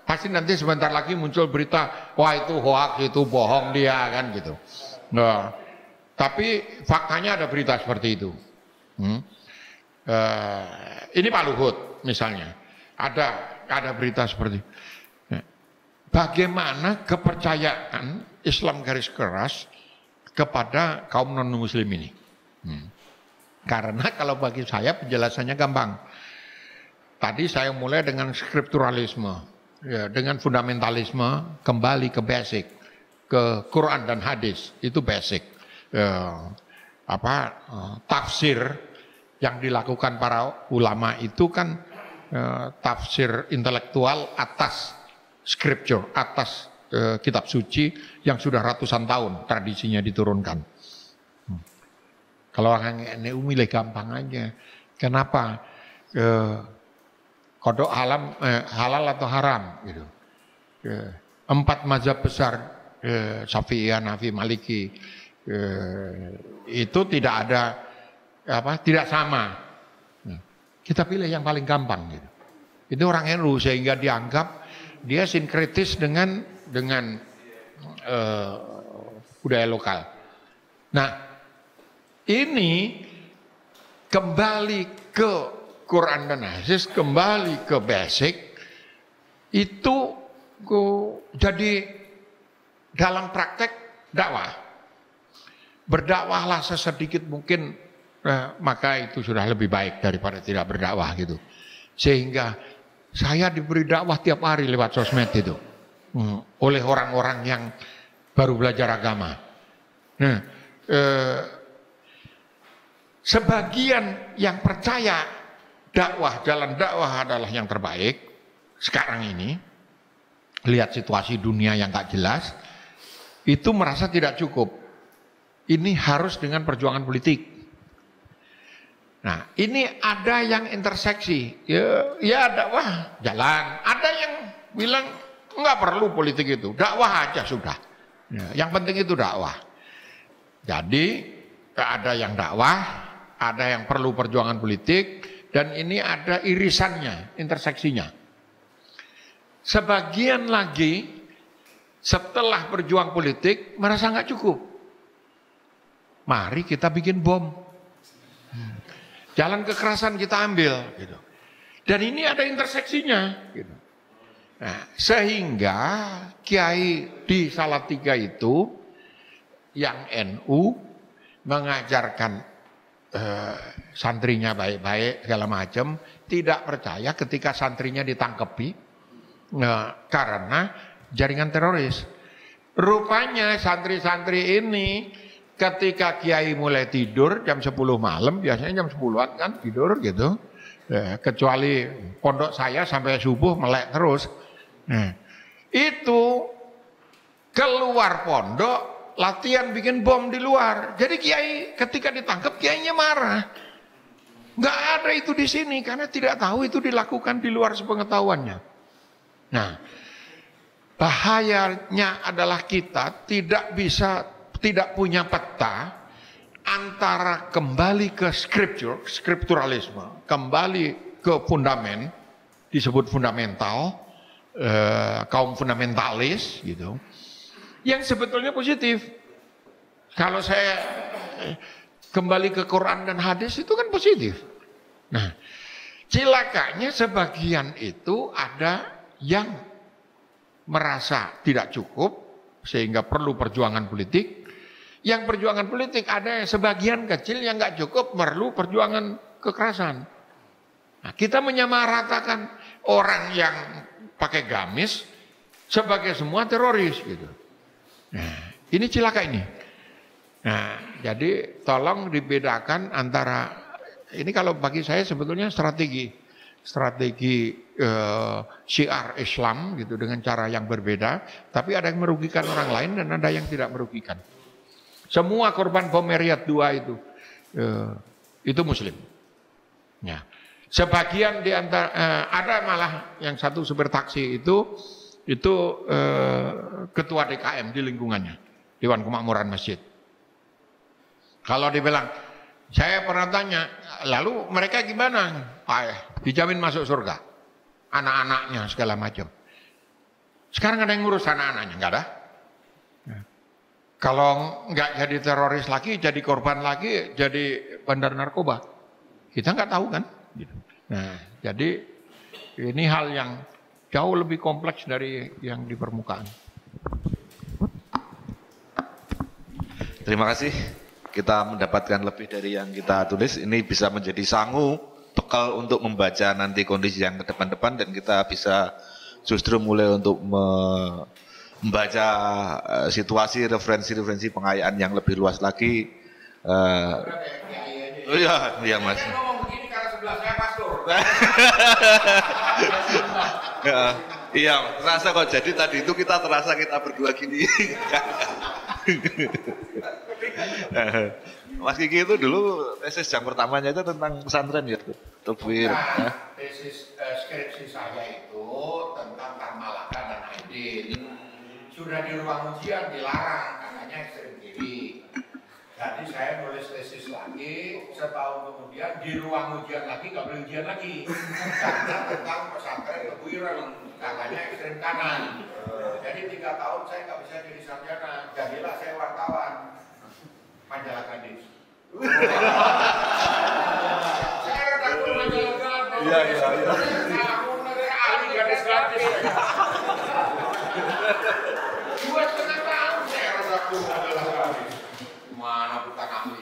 Pasti nanti sebentar lagi muncul berita, wah itu hoax, itu bohong dia kan gitu. Nah, tapi faktanya ada berita seperti itu. Hmm? Uh, ini Pak Luhut misalnya, ada ada berita seperti itu. Bagaimana kepercayaan Islam garis keras kepada kaum non-muslim ini? Hmm. Karena kalau bagi saya penjelasannya gampang. Tadi saya mulai dengan skripturalisme, ya, dengan fundamentalisme, kembali ke basic, ke Quran dan hadis, itu basic. Ya, apa tafsir yang dilakukan para ulama itu kan ya, tafsir intelektual atas scripture, atas uh, kitab suci yang sudah ratusan tahun tradisinya diturunkan. Hmm. Kalau orang N U milih gampang aja. Kenapa? Uh, kodok halam, uh, halal atau haram? Gitu. Uh, empat mazhab besar, uh, Syafi'iyah, Hanafi, Maliki, uh, itu tidak ada, apa? Tidak sama. Uh, kita pilih yang paling gampang. Gitu. Itu orang N U sehingga dianggap dia sinkretis dengan dengan uh, budaya lokal. Nah, ini kembali ke Quran dan hadis, kembali ke basic, itu ke, jadi dalam praktek dakwah. Berdakwahlah sesedikit mungkin, eh, maka itu sudah lebih baik daripada tidak berdakwah gitu. Sehingga saya diberi dakwah tiap hari lewat sosmed itu hmm, oleh orang-orang yang baru belajar agama. Nah, eh, sebagian yang percaya dakwah, jalan dakwah adalah yang terbaik sekarang ini, lihat situasi dunia yang tak jelas, itu merasa tidak cukup. Ini harus dengan perjuangan politik. Nah, ini ada yang interseksi, ya, ya dakwah jalan. Ada yang bilang nggak perlu politik itu, dakwah aja sudah. Ya, yang penting itu dakwah. Jadi ada yang dakwah, ada yang perlu perjuangan politik, dan ini ada irisannya, interseksinya. Sebagian lagi setelah berjuang politik merasa nggak cukup. Mari kita bikin bom. Jalan kekerasan kita ambil, gitu. Dan ini ada interseksinya, gitu. Nah, sehingga kiai di Salatiga itu yang N U mengajarkan eh, santrinya baik-baik segala macam, tidak percaya ketika santrinya ditangkepi nah, karena jaringan teroris. Rupanya santri-santri ini ketika kiai mulai tidur jam sepuluh malam, biasanya jam sepuluhan kan tidur gitu. Ya, kecuali pondok saya sampai subuh melek terus. Nah, itu keluar pondok latihan bikin bom di luar. Jadi kiai ketika ditangkap kiainya marah. Nggak ada itu di sini karena tidak tahu itu dilakukan di luar sepengetahuannya. Nah, bahayanya adalah kita tidak bisa tidak punya peta antara kembali ke scripture, scripturalisme, kembali ke fundamen, disebut fundamental, eh, kaum fundamentalis gitu, yang sebetulnya positif. Kalau saya kembali ke Quran dan hadis itu kan positif. Nah, cilakanya sebagian itu ada yang merasa tidak cukup sehingga perlu perjuangan politik. Yang perjuangan politik ada sebagian kecil yang nggak cukup perlu perjuangan kekerasan. Nah, kita menyamaratakan orang yang pakai gamis sebagai semua teroris gitu. Nah, ini cilaka ini. Nah, jadi tolong dibedakan antara ini kalau bagi saya sebetulnya strategi strategi eh, syiar Islam gitu dengan cara yang berbeda, tapi ada yang merugikan orang lain dan ada yang tidak merugikan. Semua korban bom Riyadh dua itu eh, itu muslim. Ya. Sebagian di antara eh, ada malah yang satu supir taksi itu itu eh, ketua D K M di lingkungannya, Dewan Kemakmuran Masjid. Kalau dibilang, saya pernah tanya, lalu mereka gimana? Ah, dijamin masuk surga, anak-anaknya segala macam. Sekarang ada yang ngurus anak-anaknya, nggak ada. Kalau nggak jadi teroris lagi, jadi korban lagi, jadi bandar narkoba, kita nggak tahu kan. Nah, jadi ini hal yang jauh lebih kompleks dari yang di permukaan. Terima kasih. Kita mendapatkan lebih dari yang kita tulis. Ini bisa menjadi sangu, bekal untuk membaca nanti kondisi yang ke depan-depan, dan kita bisa justru mulai untuk membaca uh, situasi, referensi-referensi pengayaan yang lebih luas lagi. Uh, oh iya, iya Mas. Ya, iya, terasa kok. Jadi tadi itu kita terasa kita berdua gini. Mas Kiki itu dulu tesis yang pertamanya itu tentang pesantren ya, Tubir. Nah, tesis uh, skripsi saya itu tentang Tarmalaka dan Aidin. Sudah di ruang ujian dilarang, katanya ekstrem kiri. Jadi saya nulis tesis lagi, setahun kemudian di ruang ujian lagi, nggak boleh ujian lagi. Karena tentang pesantren Tebuireng, katanya ekstrem kanan. Jadi tiga tahun saya nggak bisa jadi sarjana, jadilah saya wartawan. Majalah Gadis. Saya redaktur majalah Gadis. Iya, iya, iya. Aku negara ahli gadis-gadis. Dua setengah tahun saya redaktur majalah Gadis. Mana bukan ahli?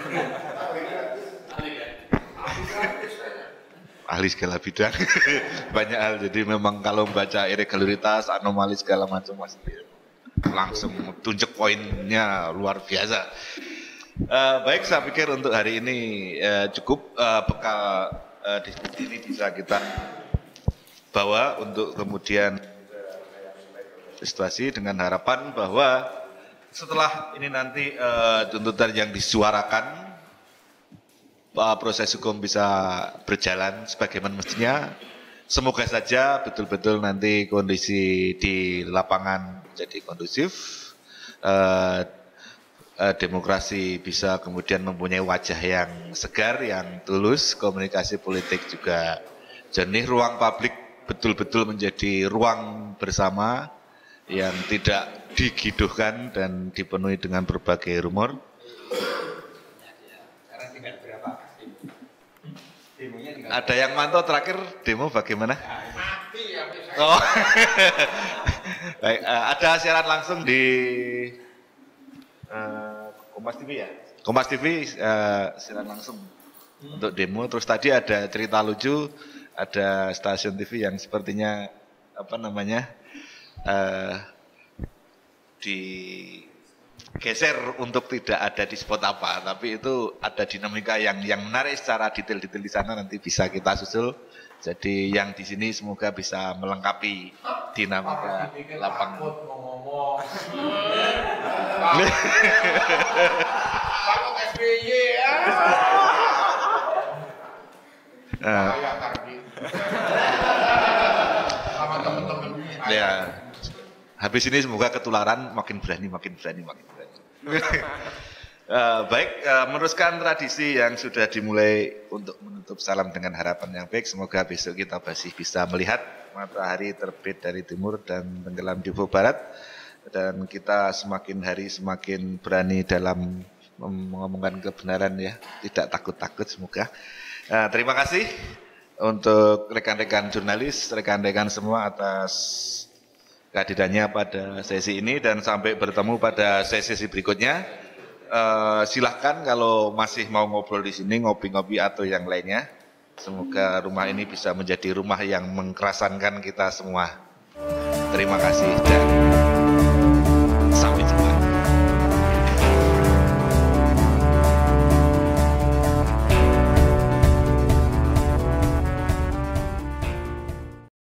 Ahli kan? Ahli gadis saya. Ahli segala bidang. Banyak hal. Jadi memang kalau membaca irregularitas, anomali segala macam masih langsung tunjuk poinnya luar biasa. Uh, baik, saya pikir untuk hari ini uh, cukup uh, bekal uh, diskusi ini bisa kita bawa untuk kemudian situasi dengan harapan bahwa setelah ini nanti uh, tuntutan yang disuarakan, uh, proses hukum bisa berjalan sebagaimana mestinya. Semoga saja betul-betul nanti kondisi di lapangan jadi kondusif, uh, uh, demokrasi bisa kemudian mempunyai wajah yang segar, yang tulus, komunikasi politik juga jernih, ruang publik betul-betul menjadi ruang bersama yang tidak digiduhkan dan dipenuhi dengan berbagai rumor. Ada yang mantau terakhir demo bagaimana? Mati ya bisa. Oh. Baik, uh, ada siaran langsung di uh, Kompas T V ya? Kompas T V uh, siaran langsung hmm. untuk demo. Terus tadi ada cerita lucu, ada stasiun T V yang sepertinya apa namanya uh, digeser untuk tidak ada di spot apa, tapi itu ada dinamika yang yang menarik secara detail-detail di sana, nanti bisa kita susul. Jadi yang di sini semoga bisa melengkapi dinamika lapangan. Kalau S B Y ya. Sama teman-teman. Ya. Habis ini semoga ketularan, makin berani, makin berani, makin berani. uh, baik, uh, meneruskan tradisi yang sudah dimulai untuk menutup salam dengan harapan yang baik. Semoga besok kita masih bisa melihat matahari terbit dari timur dan tenggelam di ufuk barat. Dan kita semakin hari semakin berani dalam mengomongkan kebenaran ya. Tidak takut-takut semoga. Uh, terima kasih untuk rekan-rekan jurnalis, rekan-rekan semua atas kehadirannya pada sesi ini, dan sampai bertemu pada sesi berikutnya. Uh, silahkan kalau masih mau ngobrol di sini, ngopi-ngopi atau yang lainnya. Semoga rumah ini bisa menjadi rumah yang mengkerasankan kita semua. Terima kasih dan